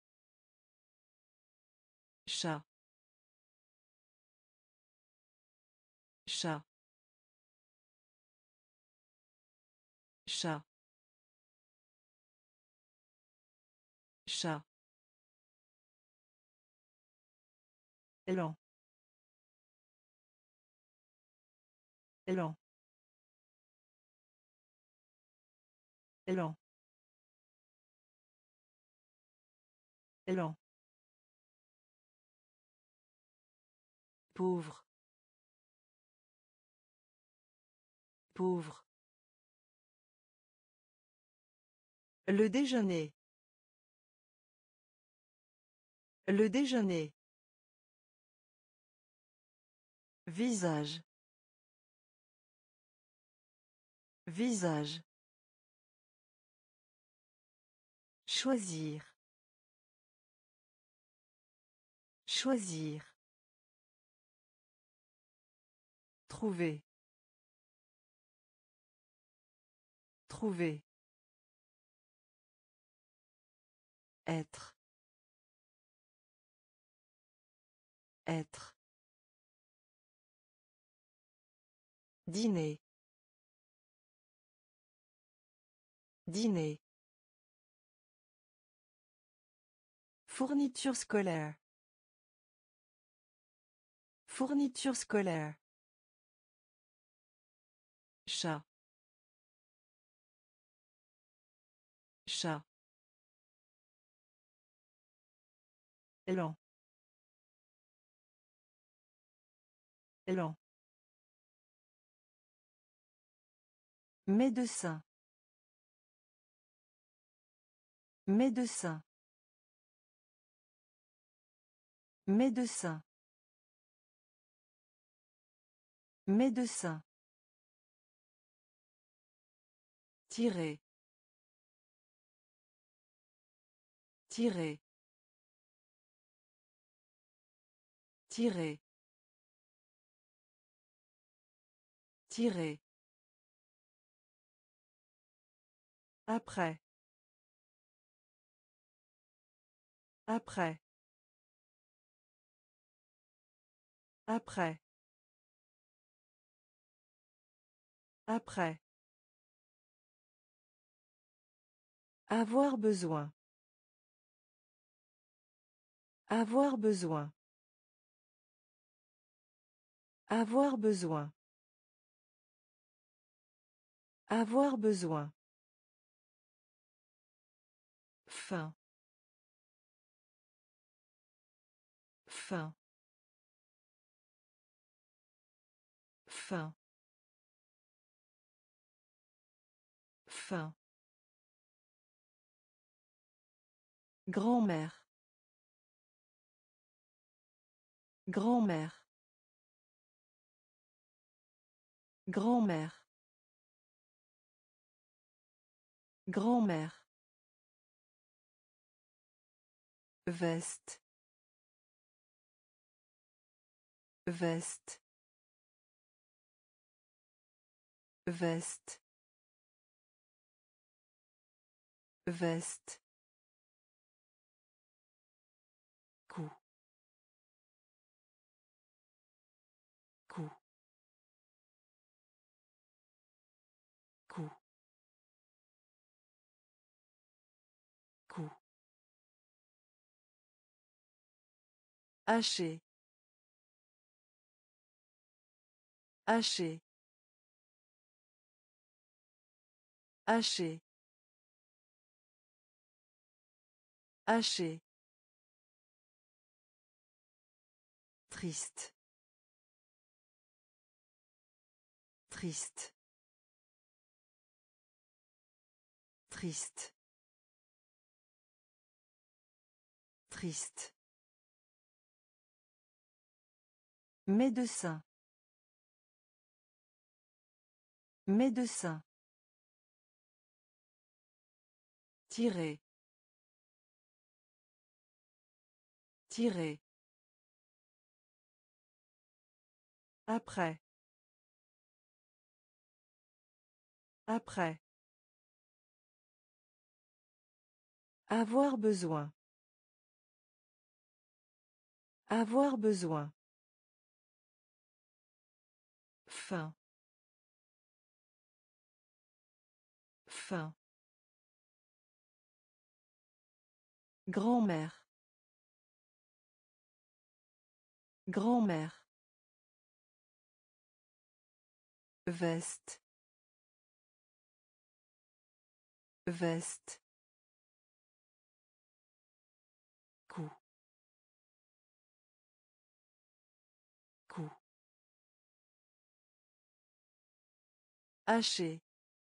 S1: Chat. Chat. Chat. Chat. Élan. Élan. Élan. Élan. Pauvre. Pauvre. Le déjeuner. Le déjeuner. Visage. Visage. Choisir. Choisir. Trouver. Trouver. Être. Être. Dîner. Dîner. Fourniture scolaire. Fourniture scolaire. Chat. Chat. Élan. Élan. Médecin. Médecin. Médecin. Médecin. Tirer. Tirer. Tirer. Tirer. Après. Après. Après. Après. Avoir besoin. Avoir besoin. Avoir besoin. Avoir besoin. Fin. Fin. Fin. Fin. Grand-mère. Grand-mère. Grand-mère. Grand-mère. Veste. Veste. Veste. Veste. Cou. Cou. Cou. Cou. Haché. Haché. Haché. Haché. Triste. Triste. Triste. Triste. Médecin. Médecin. Tirer. Tirer. Après. Après. Avoir besoin. Avoir besoin. Fin. Fin. Grand-mère. Grand-mère. Veste. Veste. Cou. Cou. Haché.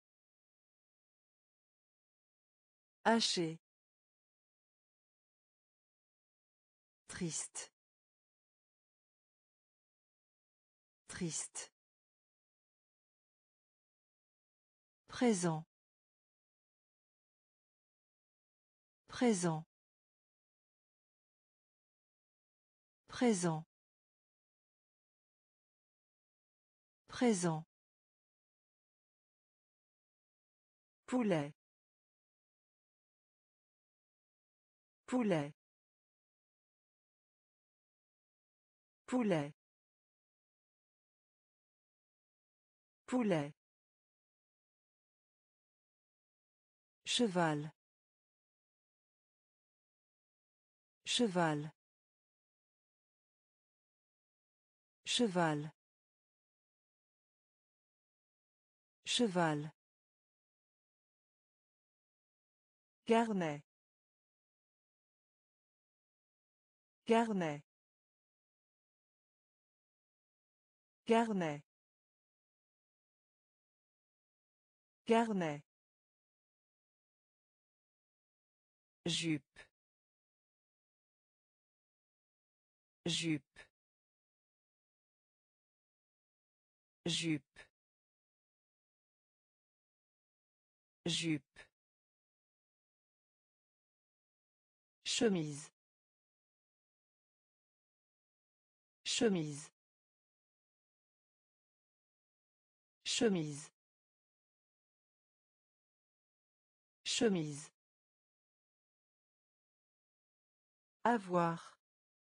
S1: Haché. Triste. Triste. Présent. Présent. Présent. Présent. Poulet. Poulet. Poulet. Poulet. Cheval. Cheval. Cheval. Cheval. Carnet. Carnet. Carnet. Carnet. Jupe. Jupe. Jupe. Jupe. Chemise. Chemise. Chemise. Chemise. Avoir.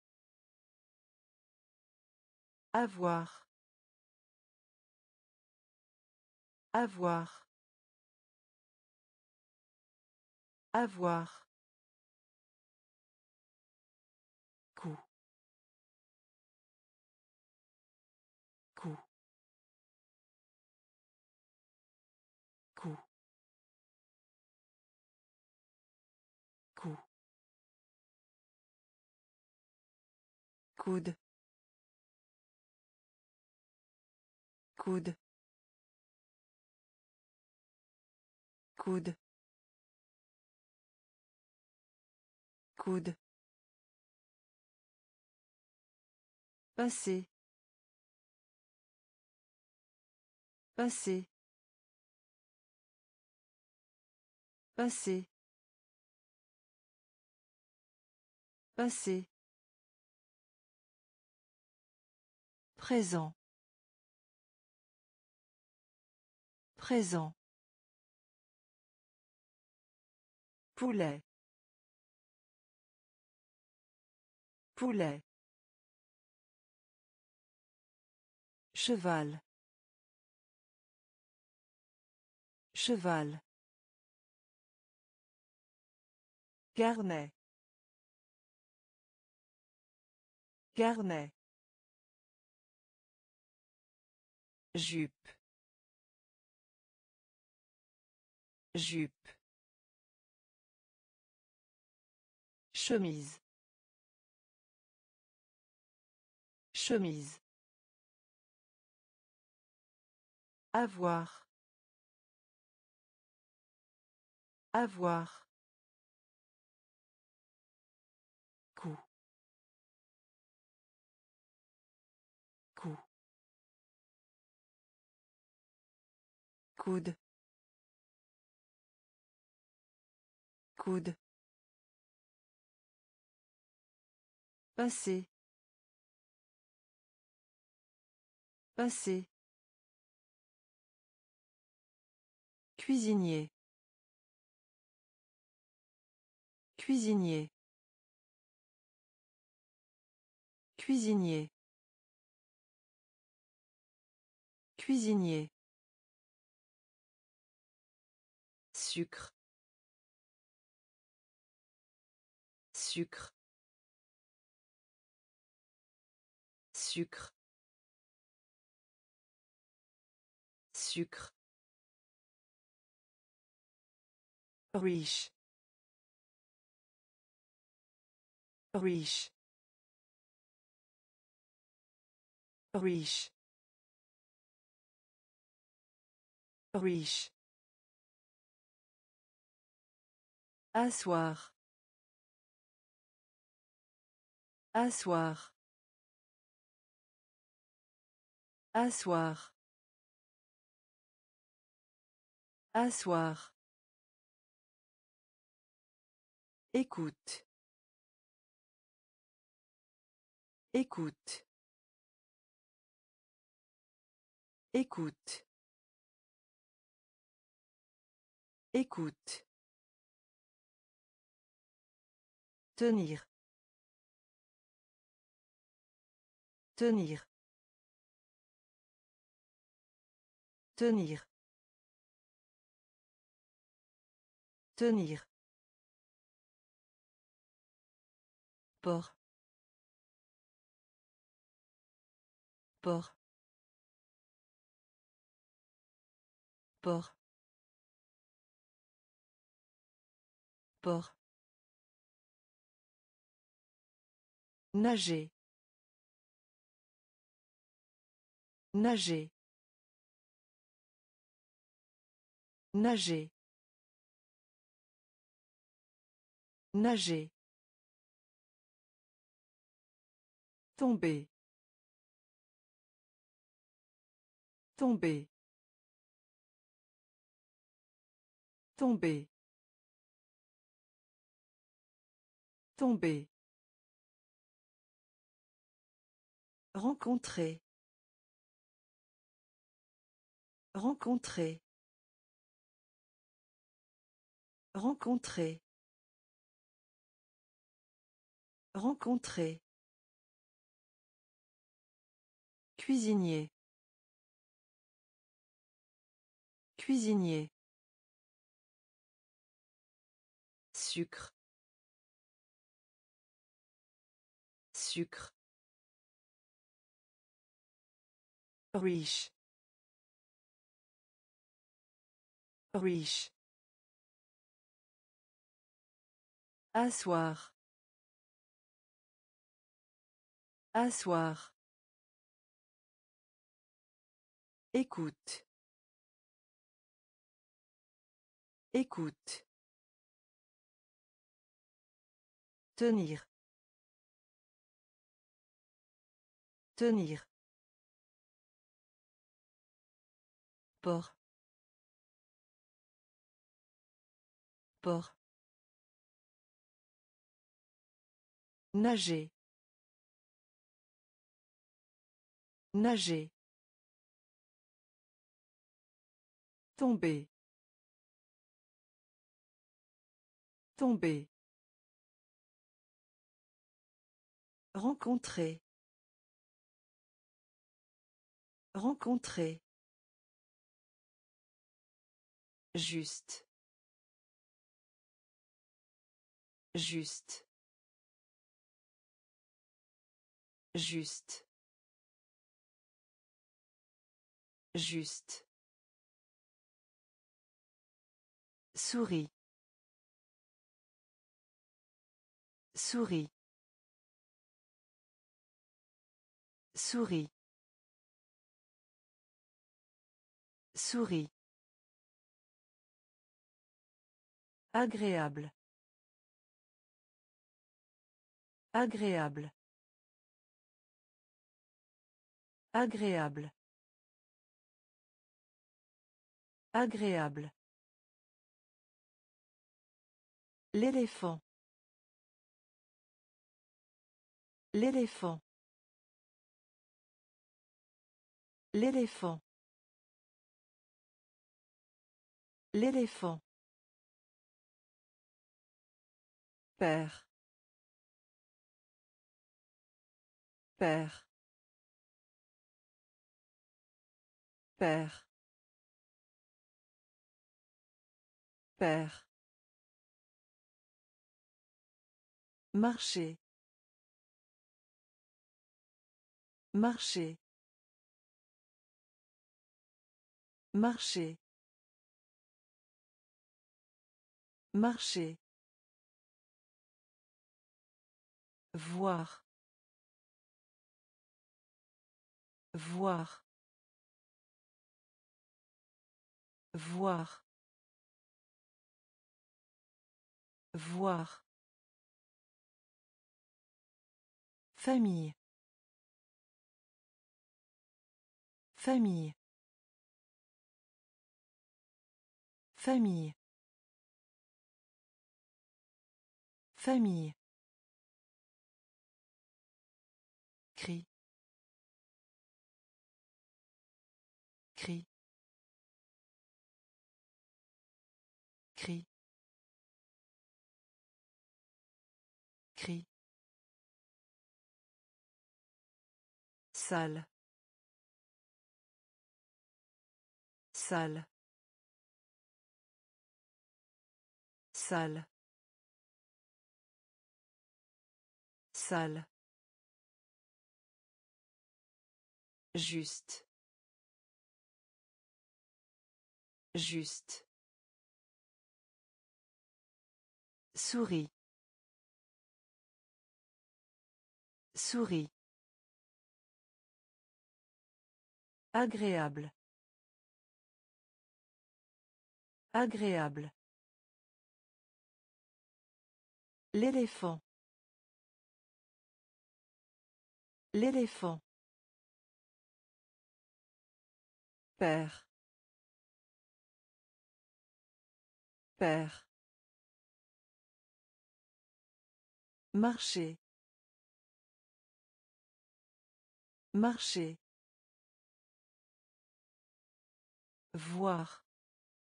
S1: Avoir. Avoir. Avoir. Coup. Coup. Coup. Coup. Coude. Coude. Coude. Coude. Passer. Passer. Passer. Passer. Présent. Présent. Poulet. Poulet. Cheval. Cheval. Carnet. Carnet. Jupe. Jupe. Chemise. Chemise. Avoir. Avoir. Coup. Coup. Coude. Coude. Passer. Passer. Cuisinier. Cuisinier. Cuisinier. Cuisinier. Sucre. Sucre. Sucre. Sucre. Riche. Riche. Riche. Riche. Asseoir. Asseoir. Asseoir. Asseoir. Écoute. Écoute. Écoute. Écoute. Tenir. Tenir. Tenir. Tenir. Port. Port. Port. Port. Nager. Nager. Nager. Nager. Tomber. Tomber. Tomber. Tomber. Rencontrer. Rencontrer. Rencontrer. Rencontrer. Cuisinier. Cuisinier. Sucre. Sucre. Riche. Riche. Asseoir. Asseoir. Écoute. Écoute. Tenir. Tenir. Port. Port. Nager. Nager. Tomber. Tomber. Rencontrer. Rencontrer. Juste. Juste. Juste. Juste. Souris. Souris. Souris. Souris. Agréable. Agréable. Agréable. Agréable. L'éléphant. L'éléphant. L'éléphant. L'éléphant. Père. Père. Père. Père. Marcher. Marcher. Marcher. Marcher. Voir. Voir. Voir. Voir. Famille. Famille. Famille. Famille. Cri. Cri. Cri. Cri. Salle. Salle. Salle. Salle. Juste. Juste. Souris. Souris. Agréable. Agréable. L'éléphant. L'éléphant. Père. Père. Marcher. Marcher. Voir.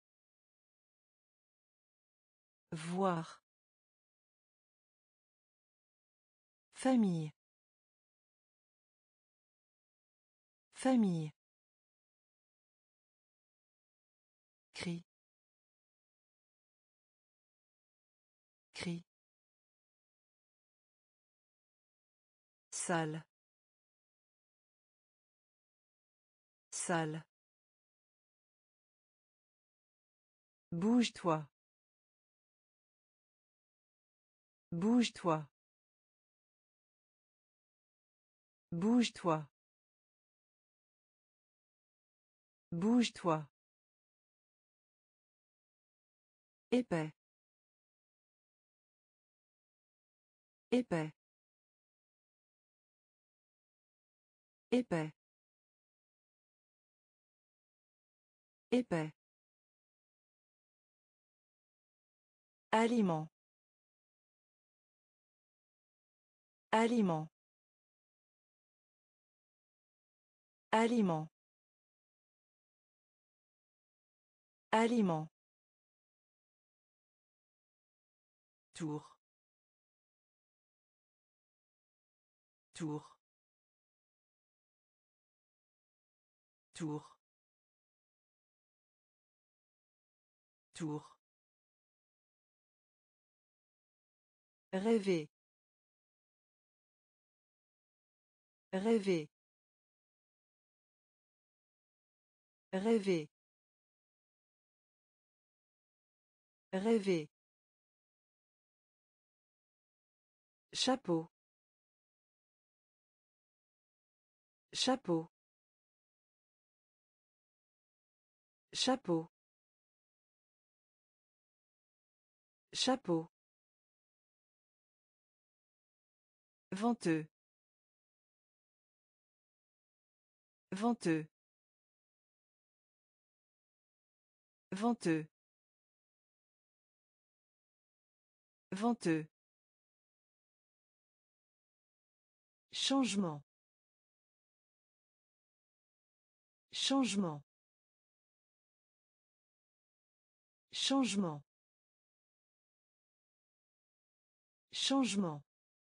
S1: Voir. Famille. Famille. Cri. Cri. Salle. Salle. Bouge-toi. Bouge-toi. Bouge-toi. Bouge-toi. Épais. Épais. Épais. Épais. Aliment. Aliment. Aliment. Aliment. Tour. Tour. Tour. Tour. Rêver. Rêver. Rêver. Rêver. Chapeau. Chapeau. Chapeau. Chapeau. Venteux. Venteux. Venteux. Venteux. Changement. Changement. Changement. Changement.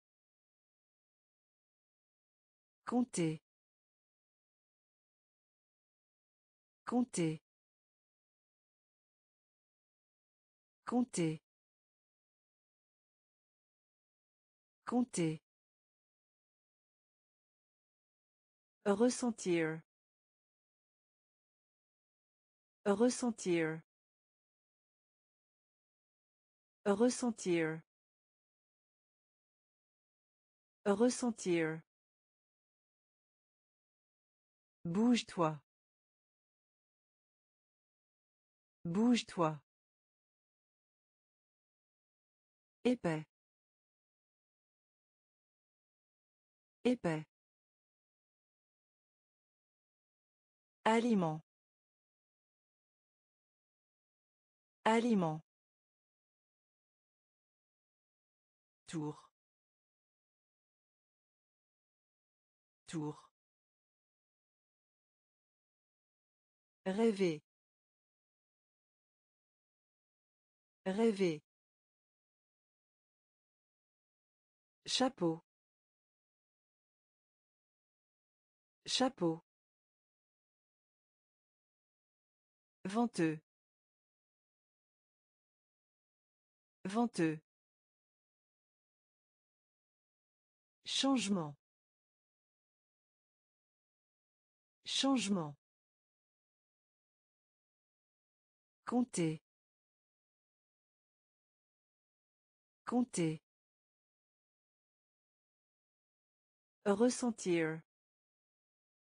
S1: Compter. Compter. Compter. Compter. Ressentir. Ressentir. Ressentir. Ressentir. Bouge-toi. Bouge-toi. Épais. Épais. Aliment. Aliment. Tour. Tour. Rêver. Rêver. Chapeau. Chapeau. Venteux. Venteux. Changement. Changement. Compter. Compter. Ressentir.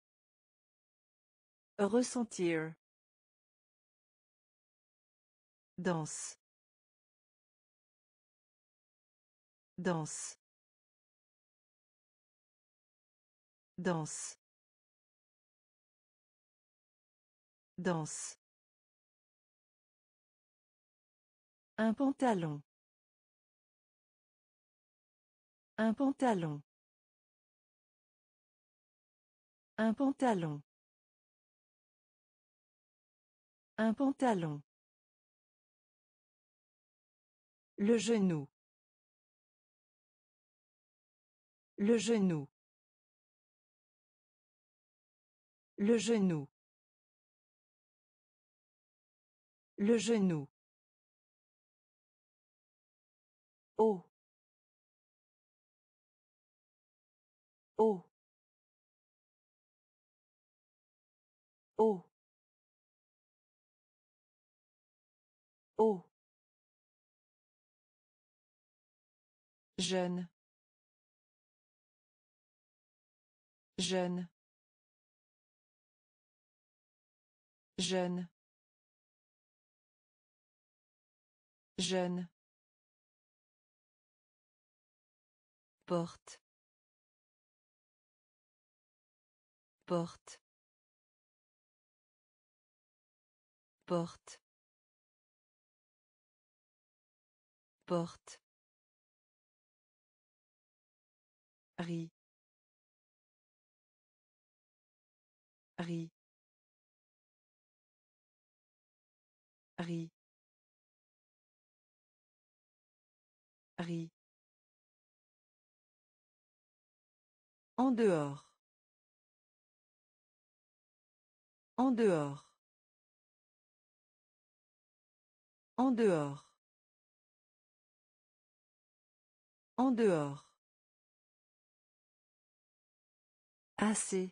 S1: Ressentir. Danse. Danse. Danse. Danse. Un pantalon. Un pantalon. Un pantalon. Un pantalon. Le genou. Le genou. Le genou. Le genou. Oh. Oh. Oh. Oh. Jeune. Jeune. Jeune. Jeune. Porte. Porte. Porte. Porte. Riz. Riz. Riz. Riz. En dehors. En dehors. En dehors. En dehors. Assez.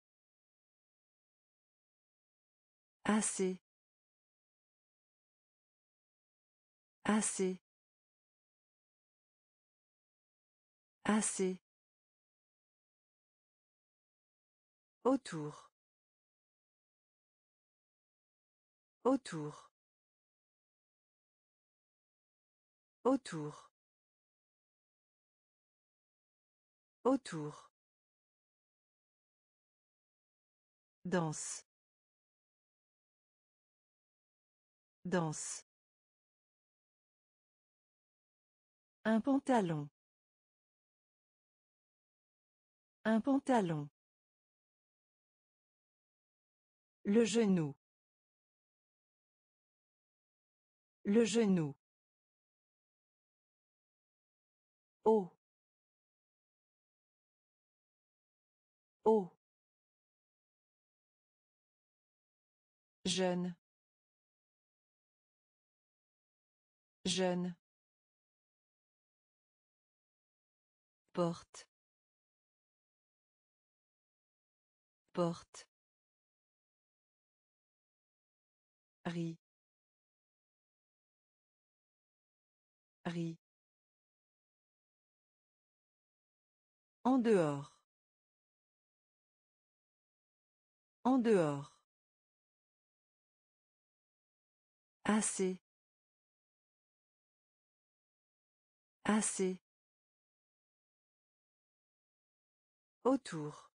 S1: Assez. Assez. Assez. Autour. Autour. Autour. Autour. Danse. Danse. Un pantalon. Un pantalon. Le genou. Le genou. Oh. Oh. Jeune. Jeune. Porte. Porte. Riz. Riz. En dehors. En dehors. Assez. Assez. Autour.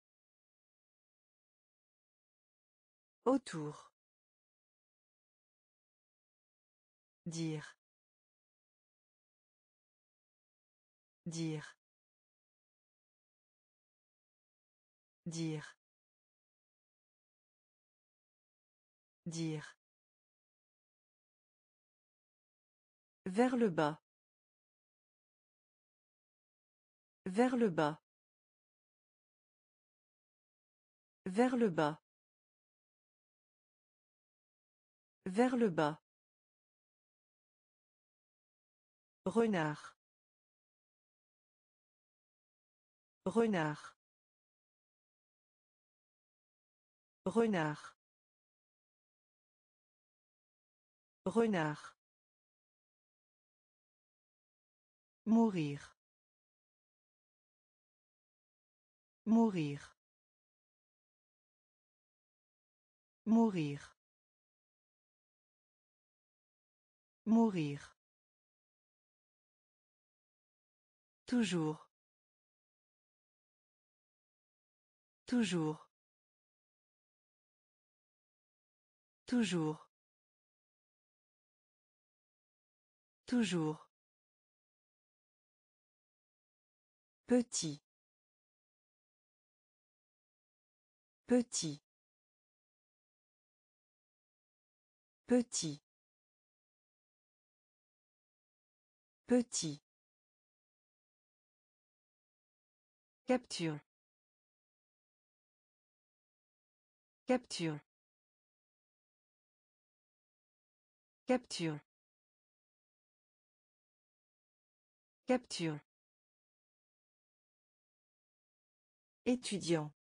S1: Autour. Dire. Dire. Dire. Dire. Vers le bas. Vers le bas. Vers le bas. Vers le bas. Renard. Renard. Renard. Renard. Mourir. Mourir. Mourir. Mourir. Toujours. Toujours. Toujours. Toujours. Petit. Petit. Petit. Petit. Capture. Capture. Capture. Capture. Étudiant.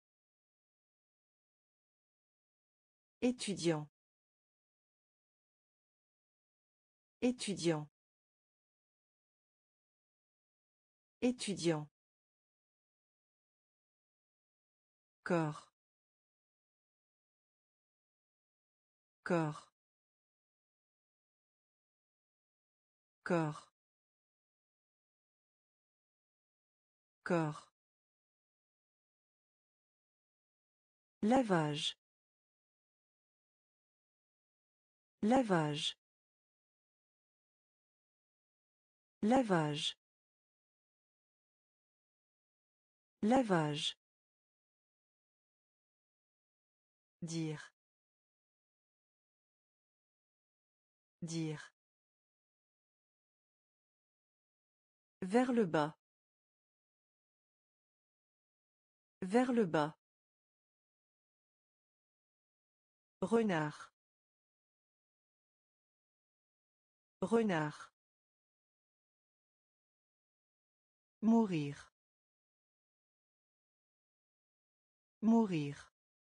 S1: Étudiant. Étudiant. Étudiant. Corps. Corps. Corps. Corps. Lavage. Lavage. Lavage. Lavage. Dire. Dire. Vers le bas. Vers le bas. Renard. Renard. Mourir. Mourir.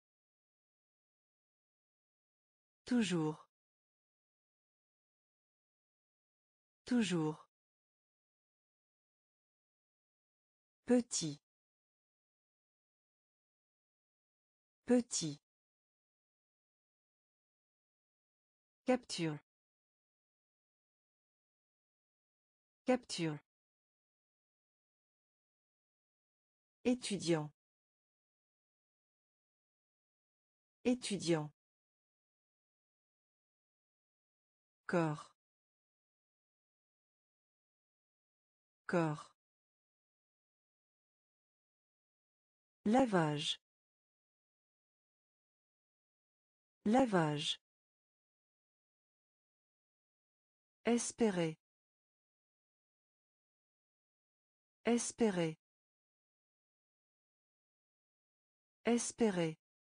S1: Toujours. Toujours. Petit. Petit. Capture. Capture. Étudiant. Étudiant. Corps. Corps. Lavage. Lavage. Espérer. Espérer. Espérer.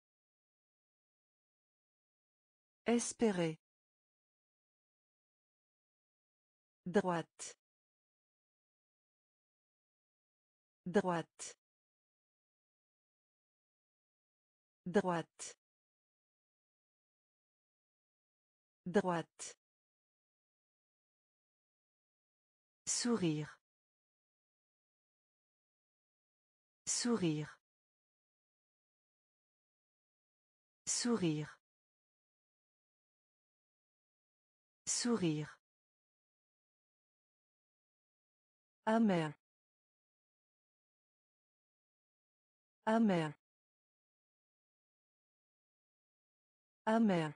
S1: Espérer. Droite. Droite. Droite. Droite. Sourire. Sourire. Sourire. Sourire. Amer. Amer. Amer.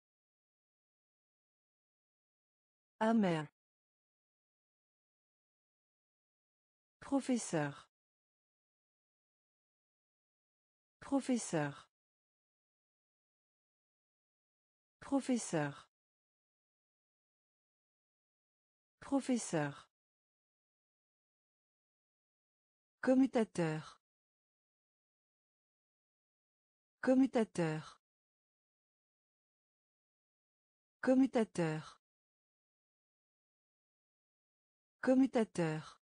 S1: Amer. Professeur. Professeur. Professeur. Professeur. Commutateur. Commutateur. Commutateur. Commutateur.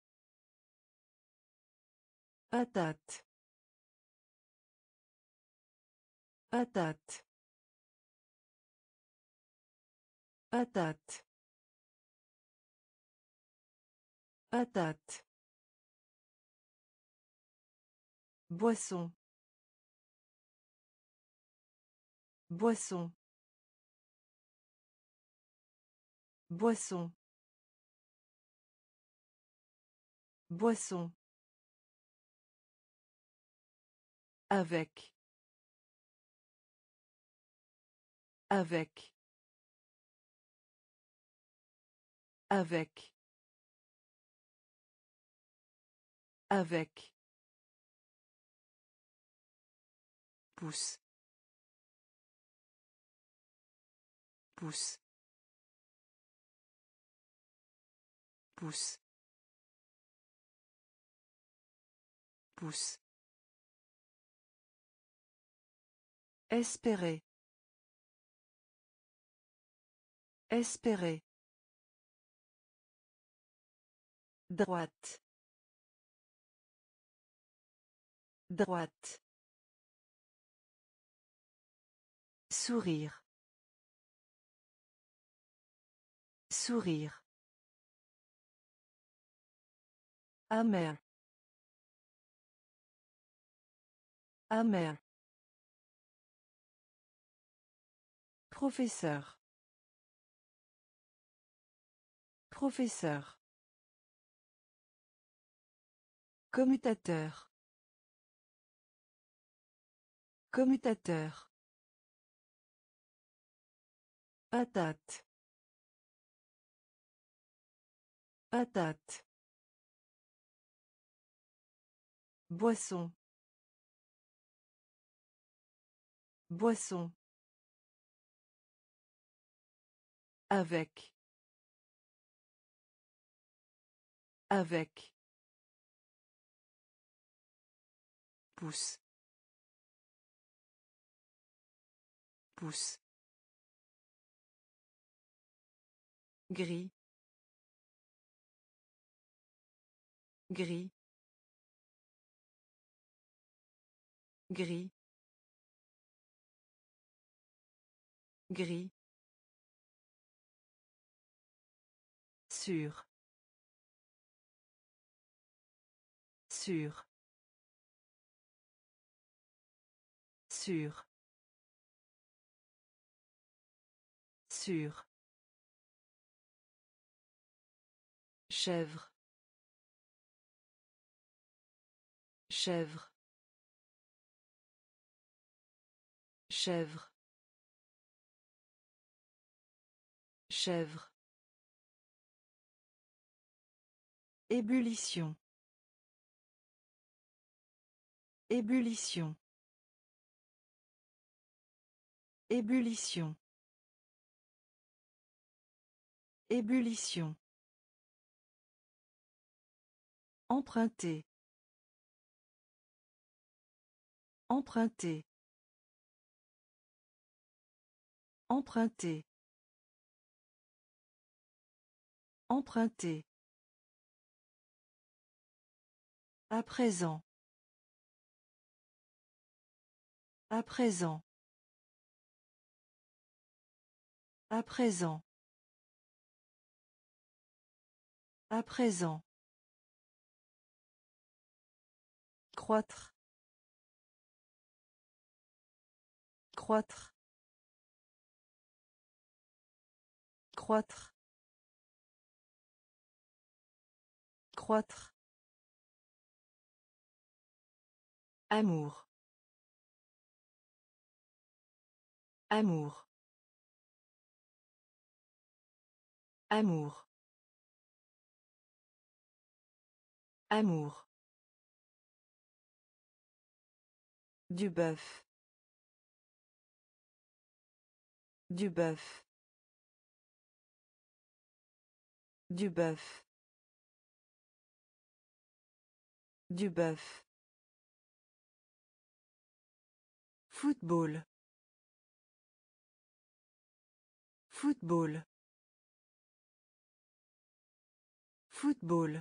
S1: Patate. Patate. Patate. Patate. Boisson. Boisson. Boisson. Boisson. Avec. Avec. Avec. Avec. Pousse. Pousse. Pousse. Pousse. Espérer. Espérer. Droite. Droite. Sourire. Sourire. Amer. Amer. Professeur. Professeur. Commutateur. Commutateur. Patate. Patate. Boisson. Boisson. Avec. Avec. Pousse. Pousse. Gris. Gris. Gris. Gris. Sûr. Sûr. Sûr. Sûr. Chèvre. Chèvre. Chèvre. Chèvre. Ébullition. Ébullition. Ébullition. Ébullition. Emprunter. Emprunter. Emprunter. Emprunter. À présent. À présent. À présent. À présent. Croître. Croître. Croître. Croître. Amour. Amour. Amour. Amour. Du bœuf. Du bœuf. Du bœuf. Du bœuf. Football. Football. Football.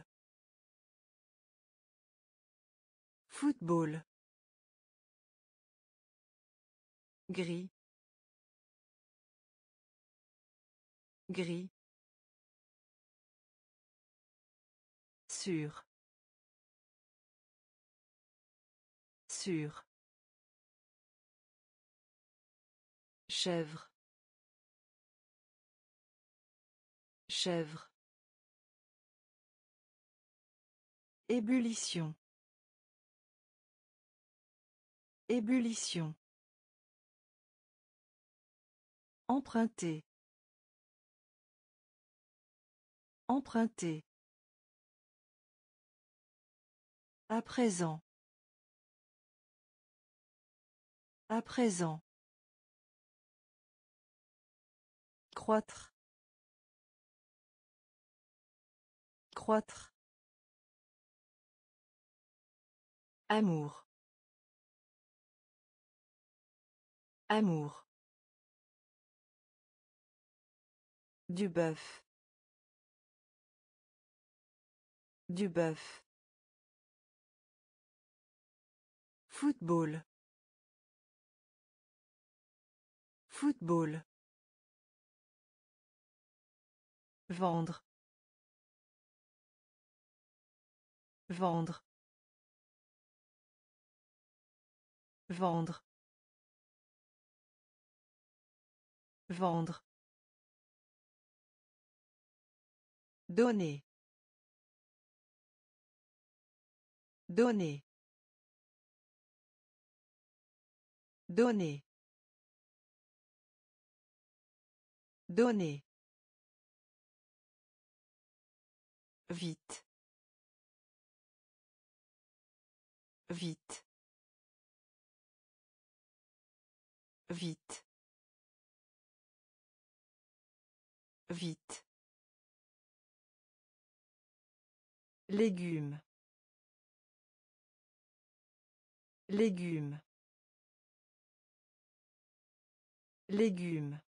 S1: Football. Gris. Gris. Sûr. Sûr. Chèvre. Chèvre. Ébullition. Ébullition. Emprunter. Emprunter. À présent. À présent. Croître. Croître. Amour. Amour. Du bœuf. Du bœuf. Football. Football. Vendre. Vendre. Vendre. Vendre. Donner. Donner. Donner. Donner. Vite. Vite. Vite. Vite. Légumes. Légumes. Légumes.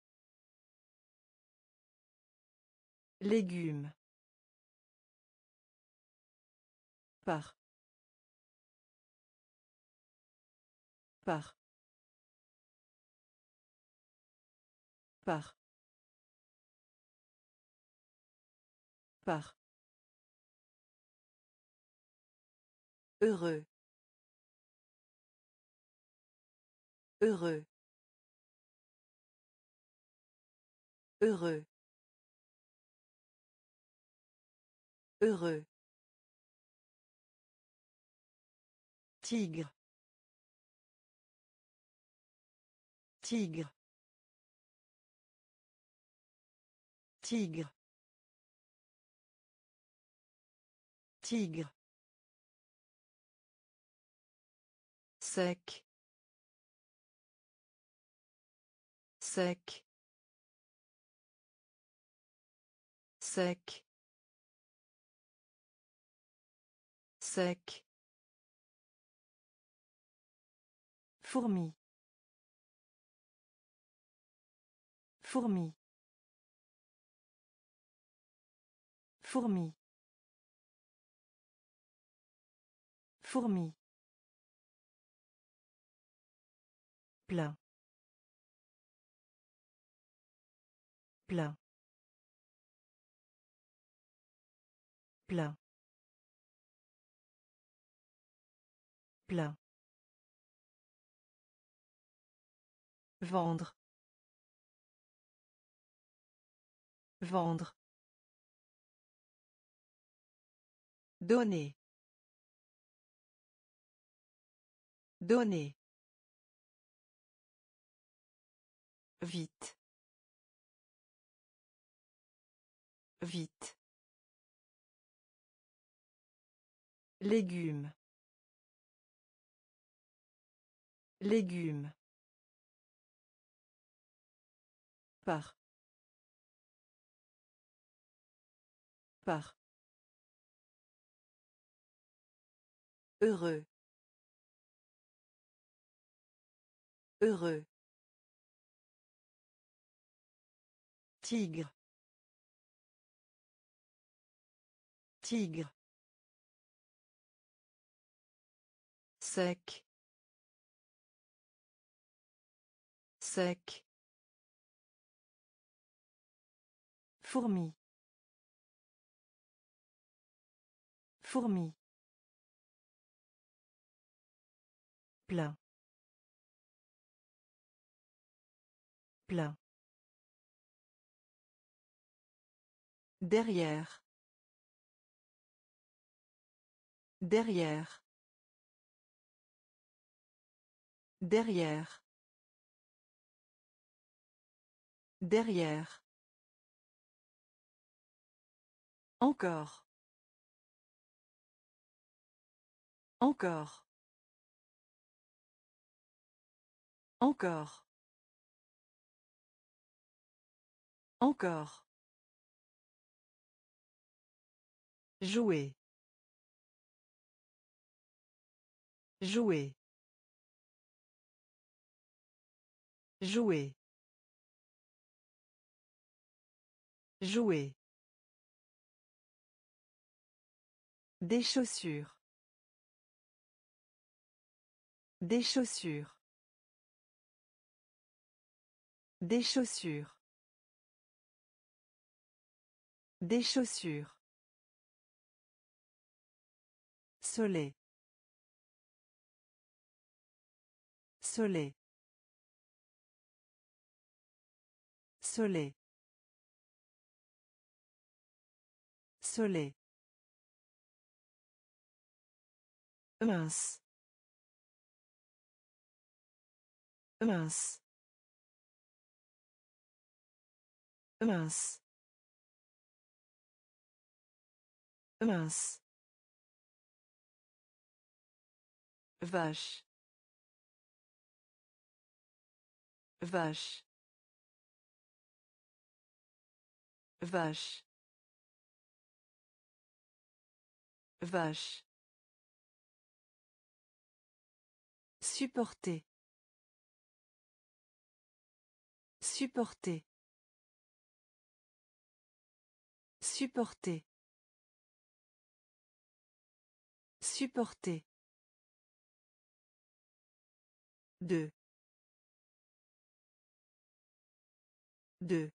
S1: Légumes. Par. Par. Par. Par. Heureux. Heureux. Heureux. Heureux. Tigre. Tigre. Tigre. Tigre. Sec. Sec. Sec. Sec. Fourmi. Fourmi. Fourmi. Fourmi. Plein. Plein. Plein. Plein. Vendre. Vendre. Donner. Donner. Vite. Vite. Légumes. Légumes. Par. Par. Heureux. Heureux. Tigre. Tigre. Sec. Sec. Fourmi. Fourmi. Plein. Plein. Derrière. Derrière. Derrière. Derrière. Encore. Encore. Encore. Encore. Jouer. Jouer. Jouer. Jouer. Des chaussures. Des chaussures. Des chaussures. Des chaussures. Soleil. Soleil. Soleil. Soleil. Mince. Mince. Mince. Mince. Vache. Vache. Vache. Vache. Supporter. Supporter. Supporter. Supporter. Deux. Deux.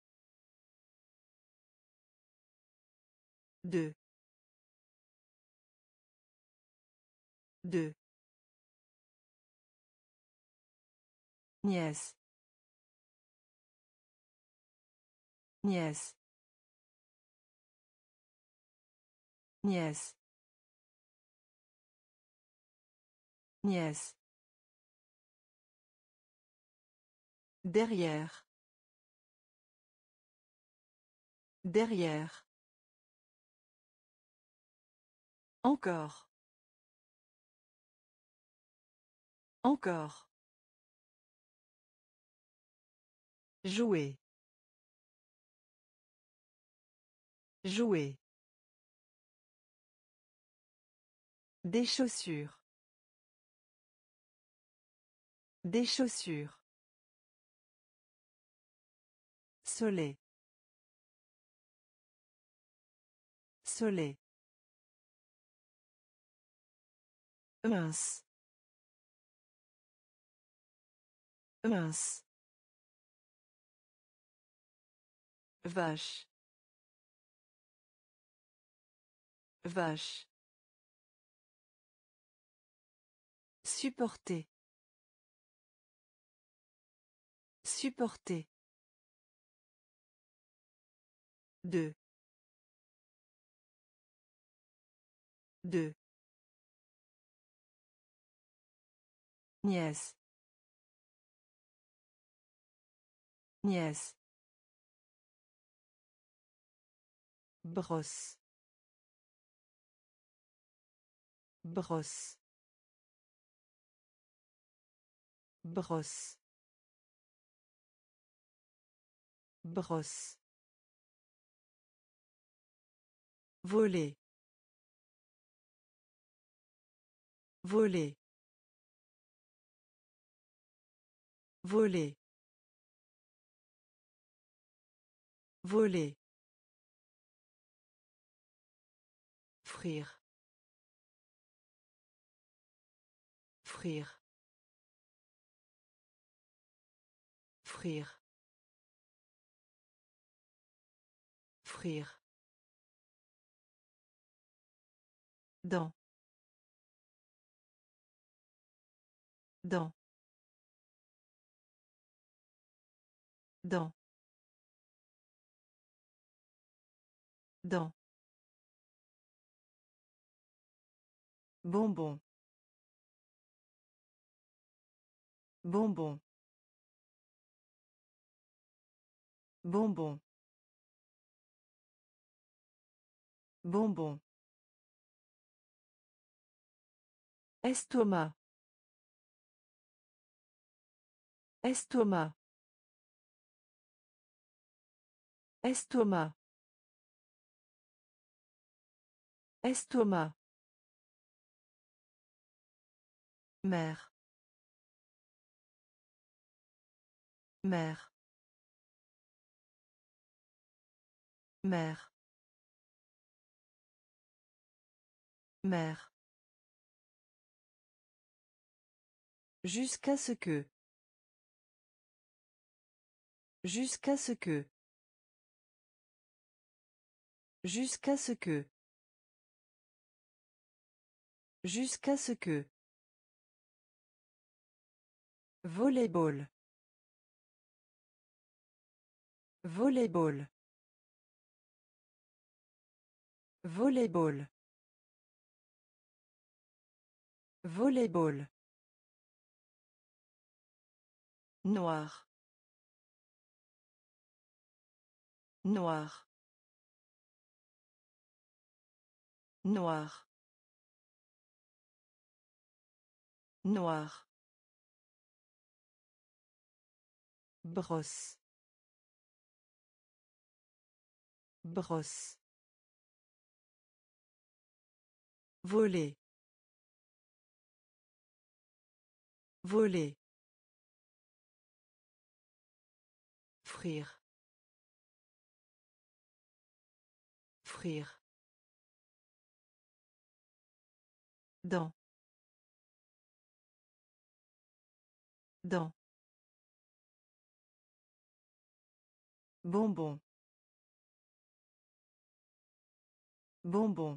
S1: Deux. Deux. Nièce. Nièce. Nièce. Nièce. Derrière. Derrière. Encore. Encore. Jouer. Jouer. Des chaussures. Des chaussures. Soleil. Soleil. Mince. Mince. Vache. Vache. Supporter. Supporter. Deux. Deux. Nièce. Nièce. Brosse. Brosse. Brosse. Brosse. Voler. Voler. Voler. Voler. Frire. Frire. Frire. Frire. Dans. Dans. Dans. Dent. Bonbon. Bonbon. Bonbon. Bonbon. Estomac. Estomac. Estomac. Estomac. Mère. Mère. Mère. Mère. Jusqu'à ce que. Jusqu'à ce que. Jusqu'à ce que. Jusqu'à ce que. Volleyball. Volleyball. Volleyball. Volleyball. Noir. Noir. Noir. Noir. Brosse. Brosse. Voler. Voler. Frire. Frire. Dent. Dent. Bonbon. Bonbon.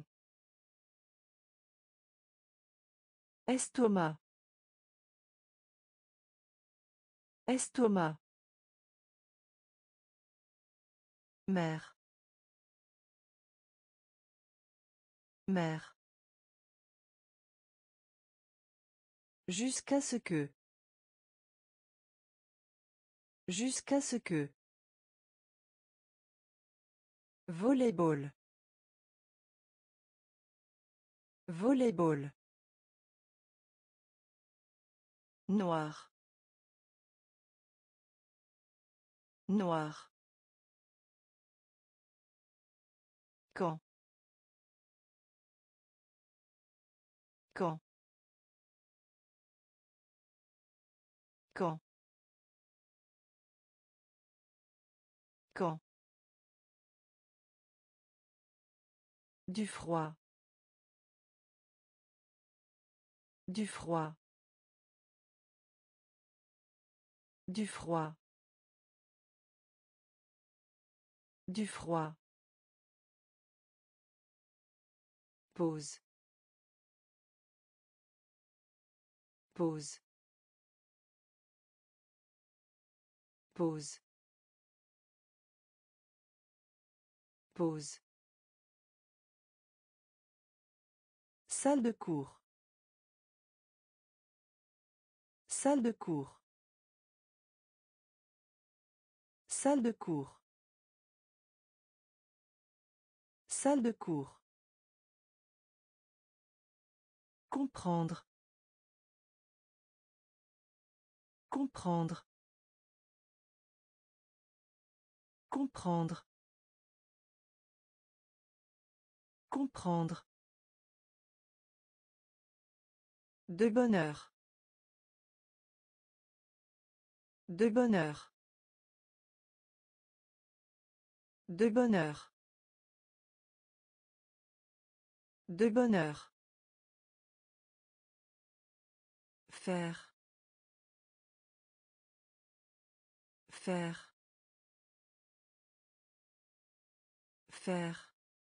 S1: Estomac. Estomac. Mère. Mère. Jusqu'à ce que. Jusqu'à ce que. Volleyball. Volleyball. Noir. Noir. Quand. Quand. Quand. Quand. Du froid. Du froid. Du froid. Du froid. Pause. Pause. Pause. Pause. Salle de cours. Salle de cours. Salle de cours. Salle de cours. Comprendre. Comprendre. Comprendre. Comprendre. De bonheur. De bonheur. De bonheur. De bonheur. Faire. Faire. Faire.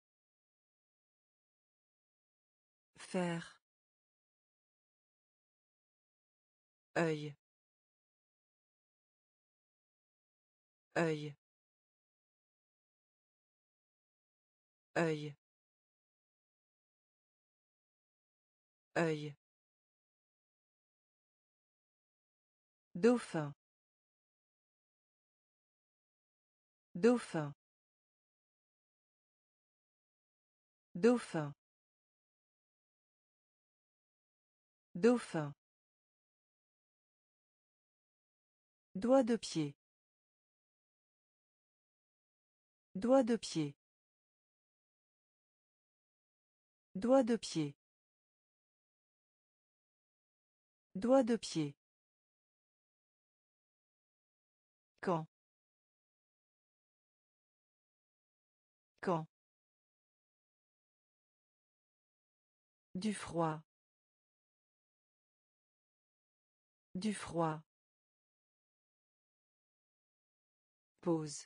S1: Faire. Œil. Œil. œil, œil, dauphin, dauphin, dauphin, dauphin, doigt de pied, doigt de pied, doigt de pied, doigt de pied, quand, quand, du froid, du froid, pause,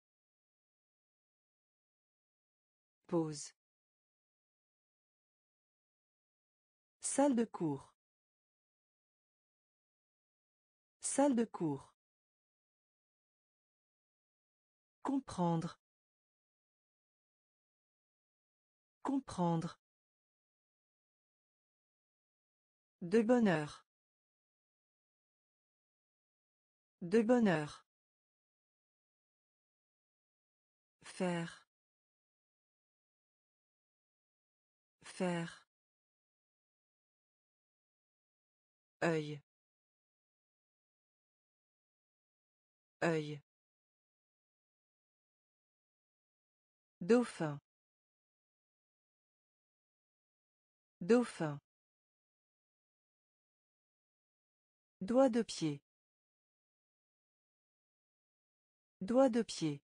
S1: pause, salle de cours, salle de cours, comprendre, comprendre, de bonheur, de bonheur, faire, faire, œil, œil, dauphin, dauphin, doigt de pied, doigt de pied,